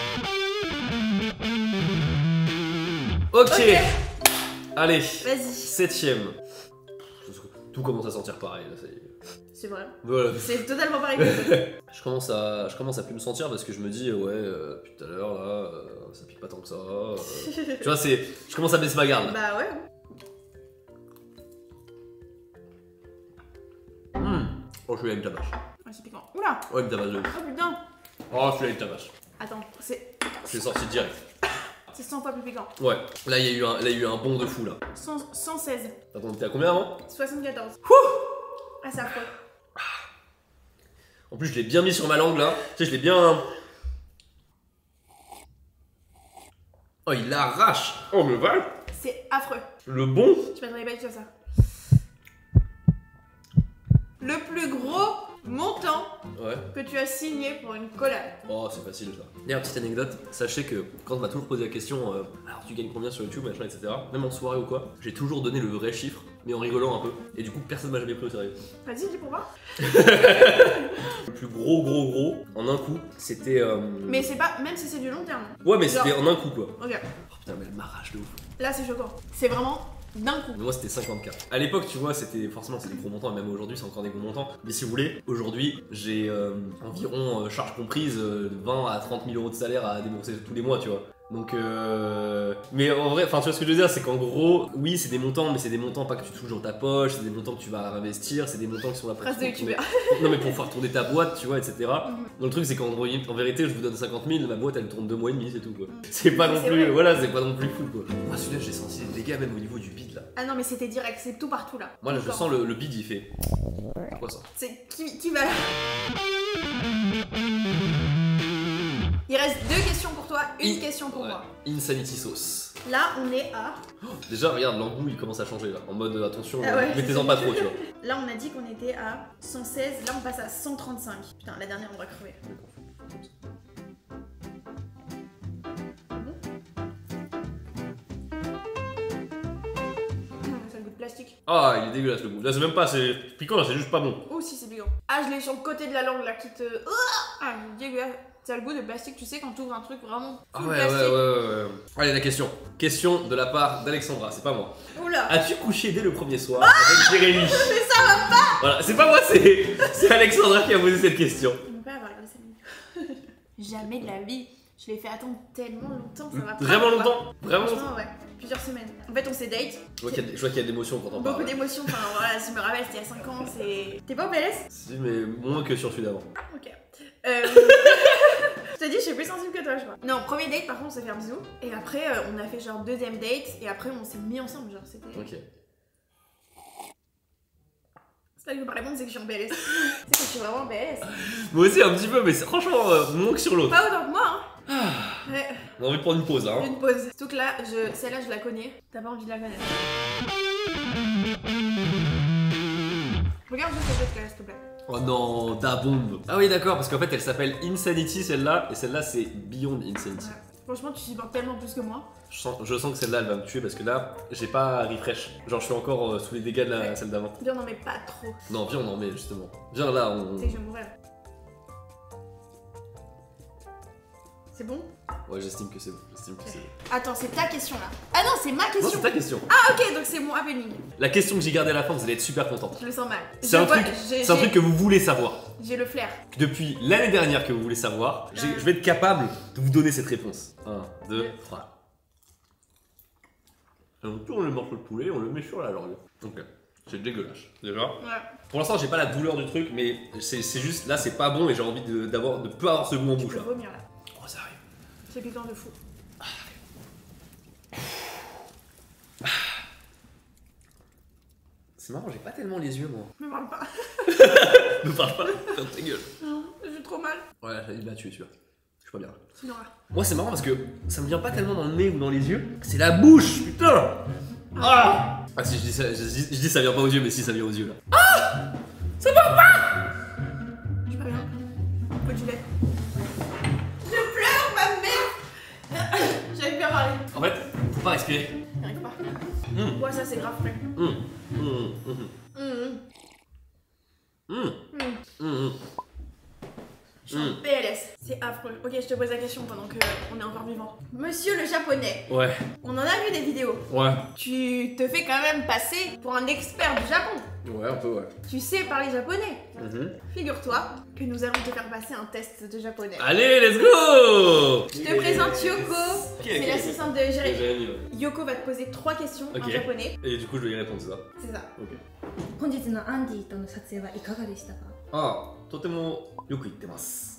Ok, Ok, allez, vas-y, septième. Tout commence à sentir pareil là, ça y est. c'est vrai. Voilà. C'est totalement pareil que toi. Je commence à, je commence à plus me sentir parce que je me dis ouais, euh, depuis tout à l'heure là, euh, ça pique pas tant que ça. euh. Tu vois, c'est, je commence à baisser ma garde là. Bah ouais. Hmm. Oh, celui-là il me tabasse. Ouais, c'est piquant. Oula. Oh, il me tabasse de ouf. Oh putain. Oh, celui-là il me tabasse. Attends, c'est Je l'ai sorti direct. c'est cent fois plus piquant. Ouais. Là il y a eu un, là il y a eu un bond de fou là. cent cent seize, Attends, t'es à combien avant? soixante-quatorze. Ah, c'est affreux. En plus, je l'ai bien mis sur ma langue là. Tu sais, je l'ai bien. Oh, il l'arrache. Oh, le val. C'est affreux. Le bon. Je m'attendais pas du tout à ça. Le plus gros montant Ouais. que tu as signé pour une collab. Oh, c'est facile ça. D'ailleurs, petite anecdote, sachez que quand on m'a toujours posé la question, euh, alors tu gagnes combien sur YouTube, machin, et cetera, même en soirée ou quoi, j'ai toujours donné le vrai chiffre, mais en rigolant un peu. Et du coup, personne m'a jamais pris au sérieux. Vas-y, dis pour voir. Le plus gros, gros, gros, en un coup, c'était. euh, Mais c'est pas, même si c'est du long terme. Ouais, mais Genre- c'était en un coup quoi. Ok, Oh putain, mais elle m'arrache de ouf. là c'est choquant. C'est vraiment d'un coup. Mais moi c'était cinquante-quatre. À l'époque, tu vois, c'était forcément c'est des gros montants, et même aujourd'hui c'est encore des gros montants. Mais si vous voulez, aujourd'hui j'ai euh, environ, euh, charges comprises, euh, vingt à trente mille euros de salaire à débourser tous les mois, tu vois. Donc, euh... mais en vrai, enfin, tu vois ce que je veux dire, c'est qu'en gros, oui, c'est des montants, mais c'est des montants pas que tu touches dans ta poche, c'est des montants que tu vas investir, c'est des montants qui sont là pour Phrase de faire tourner- youtubeur. non, mais pour faire tourner ta boîte, tu vois, et cetera. Mhm. Donc, le truc, c'est qu'en en vérité, je vous donne cinquante mille, ma boîte elle tourne deux mois et demi, c'est tout quoi. C'est pas Mais non c'est plus, vrai. voilà, c'est pas non plus fou quoi. Moi, celui-là, j'ai senti des dégâts même au niveau du bid là. Ah non, mais c'était direct, c'est tout partout là. Moi, là, Tout je le sens temps. le, le bid, il fait. C'est quoi ça? C'est qui, qui va là? Il reste deux questions pour toi, une I- question pour Ouais. moi. Insanity sauce. Là, on est à. Déjà, regarde, l'embout il commence à changer là. En mode euh, attention, Ah ouais, mettez-en pas trop, tu vois. Là, on a dit qu'on était à cent seize. Là, on passe à cent trente-cinq. Putain, la dernière, on va crever. Ça a le goût de plastique. Ah, il est dégueulasse le goût. Là, c'est même pas, c'est piquant, là, c'est juste pas bon. Oh, si, c'est piquant. Ah, je l'ai sur le côté de la langue là qui te. Ah, il est dégueulasse. Ça a le goût de plastique, tu sais, quand tu ouvres un truc vraiment. Ah full ouais, ouais, ouais, plastique. ouais, ouais. Allez, la question. Question de la part d'Alexandra, c'est pas moi. Oula. As-tu couché dès le premier soir avec Jérémy? Mais ça va pas. Voilà, c'est pas moi, c'est c'est Alexandra qui a posé cette question. Mon père va regarder ça. Jamais de la vie. Je l'ai fait attendre tellement longtemps, ça va pas. Vraiment quoi. longtemps? Vraiment longtemps? Franchement, ouais. Plusieurs semaines. En fait, on s'est date. Je vois qu'il y a, je vois qu'il y a d'émotions quand on parle. Beaucoup d'émotions. Enfin, voilà, si je me rappelle, c'était il y a cinq ans. C'est. T'es pas au P L S? Si, mais moins que sur celui d'avant. Ok. Euh... je te dis, je suis plus sensible que toi, je crois. Non, premier date, par contre, on s'est fait un bisou. Et après, euh, on a fait genre deuxième date. Et après, on s'est mis ensemble. Genre, c'était. Ok. C'est pas que je veux pas répondre, c'est que je suis en P L S. C'est que je suis vraiment en P L S. Moi aussi, un petit peu, mais c'est franchement euh, moins que sur l'autre. Pas autant que moi, hein. Ouais. On a envie de prendre une pause là. Hein. Une pause. Surtout que là, je... celle-là, je la connais. T'as pas envie de la connaître. Regarde juste cette tête, s'il te plaît. Oh non, Da Bomb. Ah oui, d'accord, parce qu'en fait, elle s'appelle Insanity celle-là, et celle-là, c'est Beyond Insanity. Ouais. Franchement, tu supportes tellement plus que moi. Je sens, je sens que celle-là, elle va me tuer parce que là, j'ai pas refresh. Genre, je suis encore euh, sous les dégâts de la, Ouais. celle d'avant. Viens, non, mais pas trop. Non, viens, on en met justement. Viens là, on. Tu sais que je vais mourir. C'est bon? Ouais, j'estime que c'est bon. J'estime que c'est bon. Attends, c'est ta question là. Ah non, c'est ma Non, question. c'est ta question. Ah ok, donc c'est mon happening. La question que j'ai gardée à la fin, vous allez être super contente. Je le sens mal. C'est Je un, vois- truc, j'ai- c'est un j'ai- truc que vous voulez savoir. J'ai le flair. Depuis l'année dernière que vous voulez savoir, j'ai- Ouais. je vais être capable de vous donner cette réponse. un, deux, Ouais. trois. Et on tourne le morceau de poulet, on le met sur la langue. Ok, c'est dégueulasse. Déjà. Ouais. Pour l'instant, j'ai pas la douleur du truc, mais c'est c'est juste là, c'est pas bon et j'ai envie de, d'avoir, de peu avoir ce goût en Je bouche peux là. vomir là. Oh, ça arrive. C'est piquant de fou. C'est marrant, j'ai pas tellement les yeux moi. Me parle pas. Ne parle pas, ferme ta gueule. Non, j'ai trop mal. Ouais, il m'a tué celui-là. Je suis pas bien. Sinon là. Moi, c'est marrant parce que ça me vient pas tellement dans le nez ou dans les yeux. C'est la bouche, putain. Ah Ah si, je dis, ça, je, dis, je dis ça vient pas aux yeux, mais si ça vient aux yeux là. Je suis pas bien. Faut que tu l'aies. Je pleure, ma mère. J'arrive plus à parler. En fait, faut pas respirer. J'arrive pas. Mmh. Ouais, ça c'est grave frais. Mmh. Mmh. Mmh. Hum, Mmh. hum. Mmh. Je suis en P L S. C'est affreux. Ok, je te pose la question pendant qu'on est encore vivant. Monsieur le japonais, Ouais, on en a vu des vidéos. ouais. Tu te fais quand même passer pour un expert du Japon. Ouais, un peu, ouais. Tu sais parler japonais. Mmh. Figure-toi que nous allons te faire passer un test de japonais. Allez, let's go. Je te présente Yoko. Ok, C'est ok, l'assistante de Jérémy. Jérémy, ouais. Yoko va te poser trois questions en Ok. japonais. Et du coup, je dois y répondre, c'est ça. C'est ça. Ok. 本日のアンディとの撮影はいかがでしたか？ ああ、とてもよく言ってます。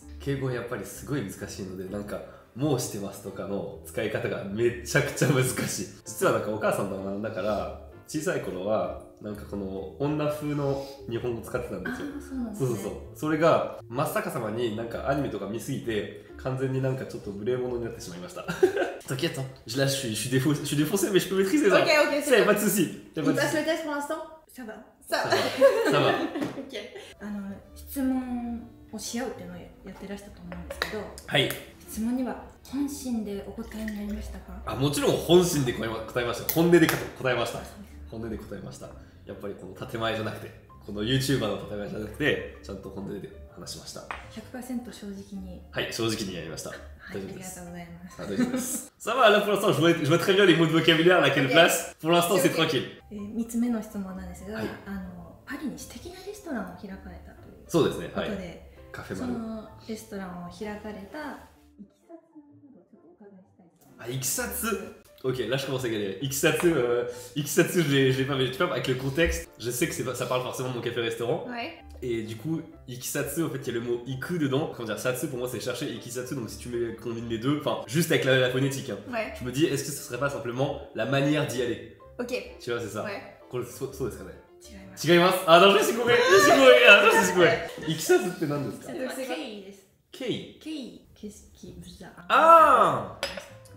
敬語はやっぱりすごい難しいので、なんか、もうしてますとかの使い方がめちゃくちゃ難しい。実はなんかお母さんと学んだから、小さい頃は、なんかこの女風の日本語使ってたんですよ。 そうなんですね。 そうそうそう。それが、真っ逆さまになんかアニメとか見すぎて、完全になんかちょっと無礼者になってしまいました。T'inquiète, hein. Là, je suis, je suis défaussé, je suis défoncé, mais je peux maîtriser ça. Ok, ok, Ça, c'est y a bon. pas de souci. Y a pas Il de passe souci. le test pour l'instant? サバ。 Ça Ça va. va. Ça va. Ok. あの質問をし合うっていうのをやってらしたと思うんですけど、 はい。 質問には本心でお答えになりましたか？ あ、もちろん本心で答えま答えました。本音で答えました。本音で答えました。やっぱりこの建前じゃなくて、この YouTuber の建前じゃなくて、ちゃんと本音で話しました。 ひゃくパーセント 正直に。 はい、正直にやりました。 はい、あ大丈夫です。 りがとうございます。 あ、大丈夫です。Ça va, là pour l'instant, je vois, je vois très bien les mots de vocabulaire, laquelle Ok. place. Pour l'instant, c'est Ok. tranquille. えー、みっつめの質問なんですが、 はいあのパリに素敵なレストランを開かれたというそうですね。はい。 ことで、そカフェマル。 のレストランを開かれたいきさつなどをちょっとお伺いしたいと思います。 Ah, Ixatsu. Ok, là je commence à galérer. Ixatsu, euh, Ixatsu, je l'ai je l'ai pas, mais tu vois, avec le contexte, je sais que c'est pas- ça parle forcément de mon café-restaurant. Ouais. Et du coup, Ikisatsu, en fait, il y a le mot iku dedans. Comment dire, satsu pour moi c'est chercher Ikisatsu, donc si tu mets, combines les deux, enfin, juste avec la, la phonétique, hein, Ouais. je me dis, est-ce que ce serait pas simplement la manière d'y aller? Ok. Tu vois, c'est ça. Ouais. これそうそうですかね。 違います。 違います。あ、ダメですごめん。すごい。あ、ダメですごめん。Ikisatsuって何ですか？ それはケイです。 ケイ。 ケイ景色ブザー。 ああ。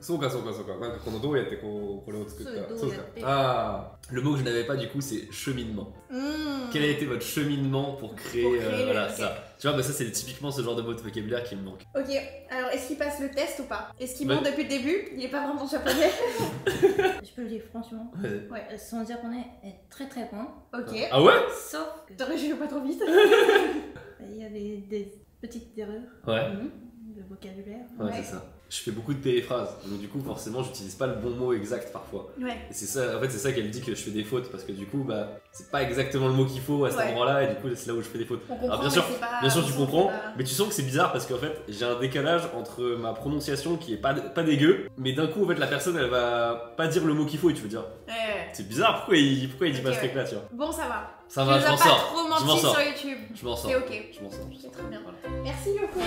そうかそうかそうか。なんかこのどうやってこうこれを作った。 そうどうやって。 ああ, le mot que je n'avais pas du coup c'est cheminement. Mmh. Quel a été votre cheminement pour créer, Pour créer euh, voilà le- ça. Tu vois, bah ça c'est typiquement ce genre de mot de vocabulaire qui me manque. Ok, alors est-ce qu'il passe le test ou pas? Est-ce qu'il Bah- ment depuis le début? Il est pas vraiment japonais. Je peux le dire franchement. Ouais. Ouais. Euh, Son japonais est très très bon. Ok. Ah ouais? Sauf que T'aurais joué pas trop vite. il y avait des petites erreurs Ouais. mhm, de vocabulaire. Ouais, Ouais. c'est ça. Je fais beaucoup de téléphrases, donc du coup forcément j'utilise pas le bon mot exact parfois. Ouais. Et c'est ça, en fait c'est ça qu'elle me dit que je fais des fautes parce que du coup bah c'est pas exactement le mot qu'il faut à cet Ouais. endroit-là et du coup c'est là où je fais des fautes. On comprend, Alors bien mais sûr, c'est pas- bien sûr tu c'est comprends, pas- mais tu sens que c'est bizarre parce qu'en fait j'ai un décalage entre ma prononciation qui est pas, pas dégueu, mais d'un coup en fait la personne elle va pas dire le mot qu'il faut et tu veux dire Ouais, ouais. c'est bizarre, pourquoi il, pourquoi il dit Ok, pas ce ouais. truc là tu vois. Bon, ça va. Ça Tu va, nous je as m'en pas sors, trop je m'en menti sors, sur YouTube. je m'en sors, C'est ok. je m'en sors. C'est très bien. Voilà. Merci beaucoup.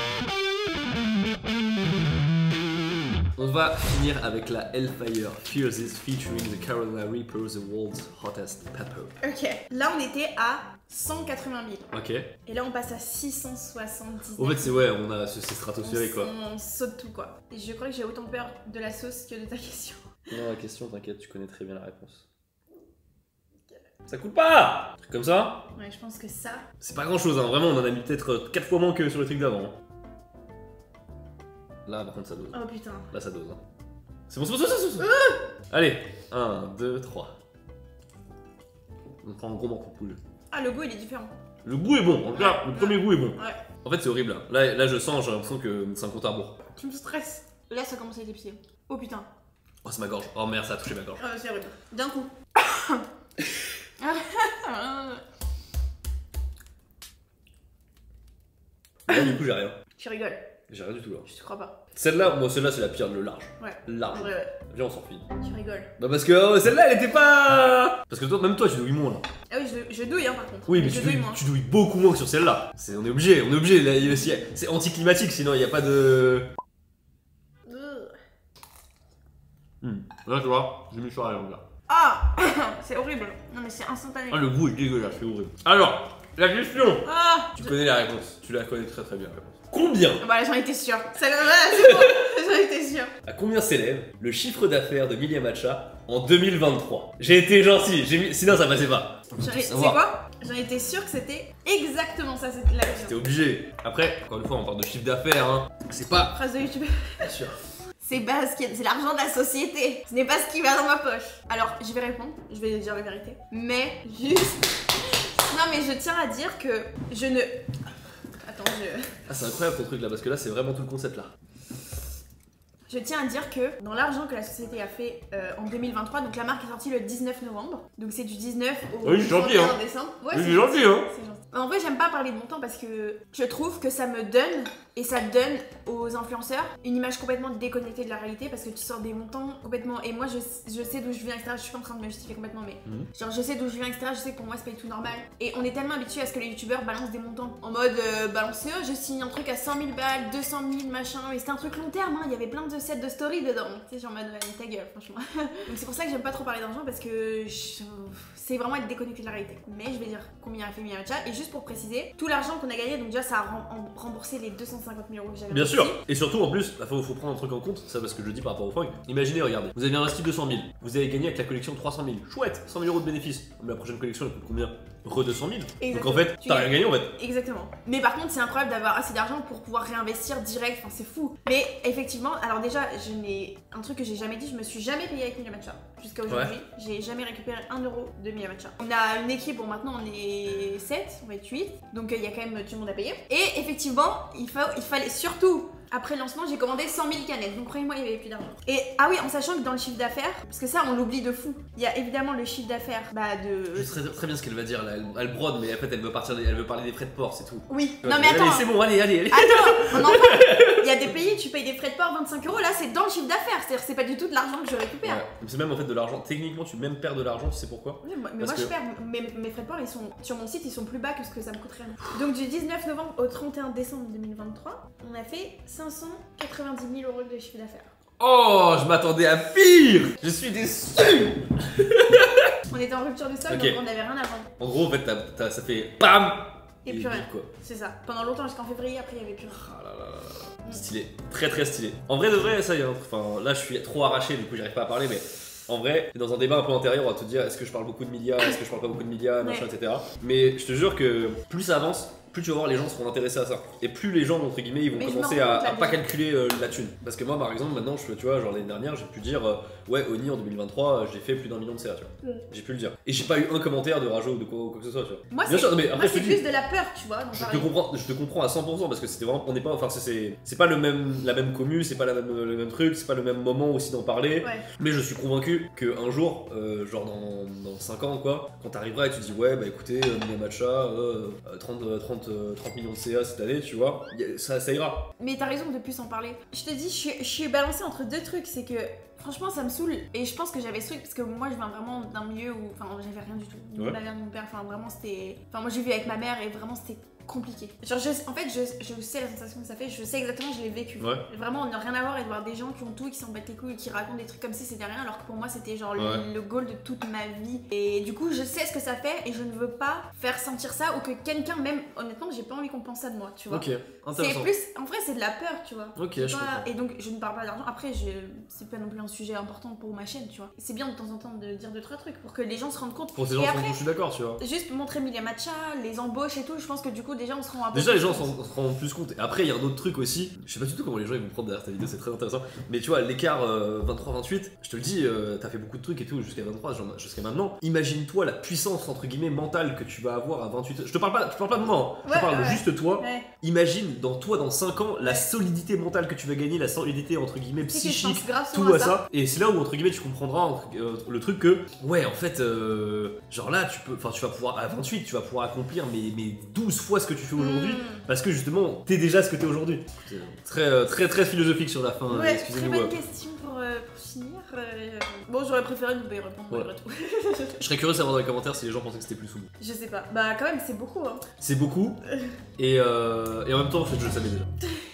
On va finir avec la Hellfire Fiercest featuring the Carolina Reaper, the world's hottest pepper. Ok. Là, on était à cent quatre-vingt mille. Ok. Et là, on passe à six cent soixante-dix. En fait, c'est ouais, on a c'est stratosphérique quoi. On, on saute tout quoi. Et je crois que j'ai autant peur de la sauce que de ta question. Non, la question, t'inquiète, tu connais très bien la réponse. Ça coûte pas! Un truc comme ça? Ouais, je pense que ça. C'est pas grand chose, hein. Vraiment, on en a mis peut-être quatre fois moins que sur le truc d'avant. hein. Là, par contre, ça dose. Oh putain. Là, ça dose. Hein. C'est bon, c'est bon, c'est bon, c'est bon, c'est bon. Allez, un, deux, trois. On prend un gros morceau de poule. Ah, le goût il est différent. Le goût est bon, en tout cas, le premier goût est bon. Ouais. En fait, c'est horrible là. Là, là, je sens, j'ai l'impression que c'est un compte à rebours. Tu me stresses. Là, ça commence à être épicé. Oh putain. Oh, c'est ma gorge. Oh merde, ça a touché ma gorge. Ah, c'est horrible. D'un coup. Là, du coup, j'ai rien. Tu rigoles. J'ai rien du tout là. Je te crois pas. Celle-là, moi, celle-là, c'est la pire, le large. Ouais. Large. Ouais, ouais. Viens, on s'en file. Tu rigoles. Bah, parce que oh, celle-là, elle était pas. Parce que toi, même toi, tu douilles moins là. Ah oui, je, je douille hein par contre. Oui, mais je tu douille douilles, moins. tu douilles beaucoup moins que sur celle-là. C'est- On est obligé, on est obligé. Là, il y a aussi- c'est anticlimatique, sinon il n'y a pas de. Ugh. Hmm. Là, tu vois, j'ai mis sur rien, là. Ah c'est horrible. Non mais c'est instantané. Ah, le goût est dégueulasse, c'est horrible. Alors, la question. Ah Tu connais la réponse. Tu la connais très très bien la réponse. Combien, Bah j'en étais sûre. Ça, voilà, c'est bon. J'en étais sûre. à combien s'élève le chiffre d'affaires de Milia Matcha en deux mille vingt-trois? J'ai été gentil, j'ai mis... sinon ça passait pas. J'en ai- C'est savoir. quoi? J'en étais sûre que c'était exactement ça, c'était la T'es question. obligé. Après, encore une fois, on parle de chiffre d'affaires, hein. C'est pas. Phrase de YouTube. Bien sûr. C'est pas ce qui est- c'est l'argent de la société. Ce n'est pas ce qui va dans ma poche. Alors, je vais répondre, je vais dire la vérité. Mais juste. Non, mais je tiens à dire que je ne. Attends, je. Ah, c'est incroyable ton truc là, parce que là, c'est vraiment tout le concept là. Je tiens à dire que dans l'argent que la société a fait euh, en deux mille vingt-trois, donc la marque est sortie le dix-neuf novembre, donc c'est du dix-neuf au Oui, c'est gentil, trente et un hein. décembre. Ouais, Oui, c'est gentil, hein. C'est gentil. En vrai, j'aime pas parler de montant parce que je trouve que ça me donne et ça donne aux influenceurs une image complètement déconnectée de la réalité parce que tu sors des montants complètement. Et moi, je, je sais d'où je viens, et cetera. Je suis pas en train de me justifier complètement, mais Mhm. genre, je sais d'où je viens, et cetera. Je sais que pour moi, c'est pas du tout normal. Et on est tellement habitué à ce que les youtubeurs balancent des montants en mode euh, balancer, oh, je signe un truc à cent mille balles, deux cent mille, machin. Et c'était un truc long terme, hein. Il y avait plein de sets de story dedans. Tu sais, genre, en mode, ouais, ta gueule, franchement. Donc, c'est pour ça que j'aime pas trop parler d'argent parce que je- c'est vraiment être déconnecté de la réalité. Mais je vais dire combien a fait Milia Matcha. Et juste pour préciser, tout l'argent qu'on a gagné, donc déjà, ça a rem- en- remboursé les deux cent cinquante mille euros que j'avais Bien investi. sûr. Et surtout, en plus, il faut, faut prendre un truc en compte, ça parce que je le dis par rapport au fringues. Imaginez, regardez, vous avez investi deux cent mille, vous avez gagné avec la collection trois cent mille. Chouette, cent mille euros de bénéfices. Mais la prochaine collection, elle coûte combien? Re deux cent mille. Donc Exactement. en fait, Tu t'as gagnes. rien gagné en fait. Exactement. Mais par contre, c'est incroyable d'avoir assez d'argent pour pouvoir réinvestir direct. Enfin, c'est fou. Mais effectivement, alors déjà, je n'ai un truc que j'ai jamais dit, je me suis jamais payé avec Milia Matcha jusqu'à aujourd'hui. J'ai jamais récupéré un euro de Milia Matcha. On a une équipe, bon maintenant on est sept, on va être huit, donc il y a quand même tout le monde à payer. Et effectivement, il, faut, il fallait surtout. Après le lancement, j'ai commandé cent mille canettes, donc croyez-moi, il n'y avait plus d'argent. Et ah oui, en sachant que dans le chiffre d'affaires, parce que ça, on l'oublie de fou, il y a évidemment le chiffre d'affaires bah, de. Je sais très, très bien ce qu'elle va dire là, elle, elle brode, mais en fait, elle veut, partir, elle veut parler des frais de port, c'est tout. Oui, Ouais, non mais allez, attends. c'est bon, allez, allez, allez. Attends, on en parle. Il y a des pays, tu payes des frais de port vingt-cinq euros, là c'est dans le chiffre d'affaires, c'est-à-dire que c'est pas du tout de l'argent que je récupère. Ouais. C'est même en fait de l'argent, techniquement, tu même perds de l'argent, tu sais pourquoi? Oui, moi- mais Parce moi je que- perds, mes, mes frais de port ils sont sur mon site, ils sont plus bas que ce que ça me coûterait. Donc du dix-neuf novembre au trente et un décembre deux mille vingt-trois, on a fait cinq cent quatre-vingt-dix mille euros de chiffre d'affaires. Oh, je m'attendais à pire. Je suis déçu. On était en rupture de stock, Ok. donc on avait rien à vendre. En gros, en fait, t'as- t'as- ça fait BAM Et, et plus rien. quoi. C'est ça. Pendant longtemps jusqu'en février, après il y avait plus rien. Ah là là là là. Stylé, très très stylé. En vrai de vrai, ça y est, enfin là je suis trop arraché, du coup j'arrive pas à parler, mais en vrai, dans un débat un peu antérieur, on va te dire est-ce que je parle beaucoup de médias, est-ce que je parle pas beaucoup de médias, machin, ouais. et cetera. Mais je te jure que plus ça avance, plus tu vas voir les gens seront intéressés à ça. Et plus les gens, entre guillemets, ils vont mais commencer à, à pas calculer euh, la thune. Parce que moi, par exemple, maintenant, je, tu vois, genre l'année dernière, j'ai pu dire euh, ouais, Oni en deux mille vingt-trois, euh, j'ai fait plus d'un million de C A, tu vois. Mm. J'ai pu le dire. Et j'ai pas eu un commentaire de rage ou de quoi, quoi que ce soit, tu vois. Moi, bien sûr, mais après, c'est plus de la peur, tu vois. Je te, comprends, je te comprends à cent pour cent parce que c'était vraiment, on n'est pas, enfin, c'est, c'est pas le même, la même commu, c'est pas la même, le même truc, c'est pas le même moment aussi d'en parler. Ouais. Mais je suis convaincu qu'un jour, euh, genre dans, dans cinq ans, quoi, quand t'arriveras et tu dis ouais, bah écoutez, euh, Minamacha, euh, trente, trente, trente millions de C A cette année, tu vois, ça, ça ira. Mais t'as raison de plus en parler. Je te dis, je suis, je suis balancée entre deux trucs, c'est que franchement ça me saoule et je pense que j'avais ce truc parce que moi je viens vraiment d'un milieu où, enfin j'avais rien du tout, ni ouais. ma mère ni mon père, enfin vraiment c'était, enfin moi j'ai vu avec ma mère et vraiment c'était compliqué. Genre je, en fait je, je sais la sensation que ça fait, je sais exactement, je l'ai vécu. Ouais. Vraiment on n'a rien à voir et de voir des gens qui ont tout et qui s'en battent les couilles et qui racontent des trucs comme si c'était rien alors que pour moi c'était genre ouais. le, le goal de toute ma vie. Et du coup je sais ce que ça fait et je ne veux pas faire sentir ça ou que quelqu'un, même honnêtement j'ai pas envie qu'on pense ça de moi, tu vois. Ok, c'est plus, en vrai c'est de la peur, tu vois. Ok, je pas, et donc je ne parle pas d'argent. Après je, c'est pas non plus un sujet important pour ma chaîne, tu vois. C'est bien de temps en temps de dire deux trois trucs pour que les gens se rendent compte. Pour ces gens et après, après, je suis d'accord, tu vois. Juste montrer Minamacha, les embauches et tout, je pense que du coup déjà on se rend un peu. Déjà les gens s'en rendent plus compte. Et après il y a un autre truc aussi, je sais pas du tout comment les gens ils vont prendre derrière ta vidéo, c'est très intéressant. Mais tu vois, l'écart euh, vingt-trois vingt-huit, je te le dis, euh, t'as fait beaucoup de trucs et tout jusqu'à vingt-trois, genre, jusqu'à maintenant. Imagine-toi la puissance entre guillemets mentale que tu vas avoir à vingt-huit. Je te parle pas, je parle pas de moi, hein. Je ouais, te parle ouais. de juste toi. Ouais. Imagine dans toi dans cinq ans la ouais. solidité mentale que tu vas gagner, la solidité entre guillemets psychique, tout à à ça. ça. Et c'est là où entre guillemets tu comprendras entre, euh, le truc que ouais en fait euh, genre là tu peux, enfin tu vas pouvoir à vingt-huit tu vas pouvoir accomplir mais, mais douze fois ce que tu fais aujourd'hui mmh. parce que justement t'es déjà ce que t'es aujourd'hui. Très très très philosophique sur la fin. Ouais, excusez-nous. Très bonne question pour, euh, pour finir. Euh, bon j'aurais préféré ne pas y répondre malgré ouais. tout. Je serais curieux de savoir dans les commentaires si les gens pensaient que c'était plus ou moins. Je sais pas. Bah quand même c'est beaucoup hein. C'est beaucoup et, euh, et en même temps en fait je le savais déjà.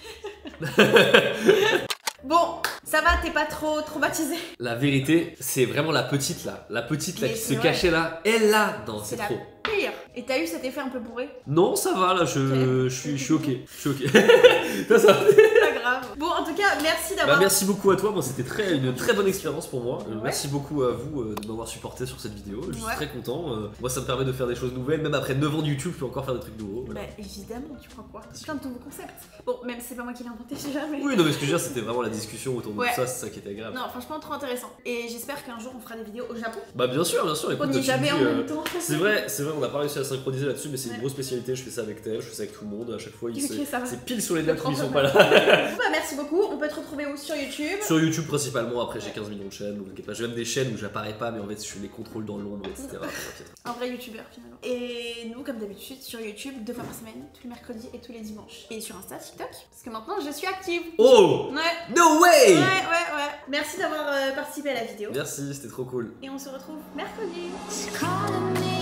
Bon, ça va, t'es pas trop traumatisé. La vérité, c'est vraiment la petite là, la petite là mais qui se vrai. cachait là, elle là, non c'est la trop. Pire. Et t'as eu cet effet un peu bourré? Non, ça va là, je, okay. je suis, je suis ok, je suis ok. ça, ça. Pas grave. Bon, en tout cas, merci d'avoir. Bah, merci beaucoup à toi, moi c'était très, une très bonne expérience pour moi. Ouais. Merci beaucoup à vous euh, de m'avoir supporté sur cette vidéo. Je suis ouais. très content. Euh, moi ça me permet de faire des choses nouvelles, même après neuf ans de YouTube, je peux encore faire des trucs nouveaux. Voilà. Bah évidemment, tu crois quoi? C'est plein de nouveaux concepts. Bon, même si c'est pas moi qui l'ai inventé, je sais jamais. Oui, non, mais ce que je veux dire, c'était vraiment la discussion autour de ouais. tout ça, c'est ça qui était agréable. Non, franchement, trop intéressant. Et j'espère qu'un jour on fera des vidéos au Japon. Bah, bien sûr, bien sûr. Écoute, on n'y est jamais dis, en euh, même temps. C'est vrai, c'est vrai, on a pas réussi à synchroniser là-dessus, mais c'est ouais. une grosse spécialité. Je fais ça avec Théo, je fais ça avec tout le monde. À chaque fois, il okay, c'est pile sur les dates où ils sont pas là. Bah, merci beaucoup. On peut te retrouver où sur YouTube? Sur YouTube principalement. Après, j'ai quinze millions de chaînes. Donc, t'inquiète pas. J'ai même des chaînes où j'apparais pas, mais en fait, je les contrôle dans l'ombre, et cetera. Un vrai youtubeur finalement. Et nous, comme d'habitude, sur YouTube, deux fois par semaine, tous les mercredis et tous les dimanches. Et sur Insta, TikTok, parce que maintenant je suis active. Oh! Ouais! No way! Ouais, ouais, ouais. Merci d'avoir euh, participé à la vidéo. Merci, c'était trop cool. Et on se retrouve mercredi.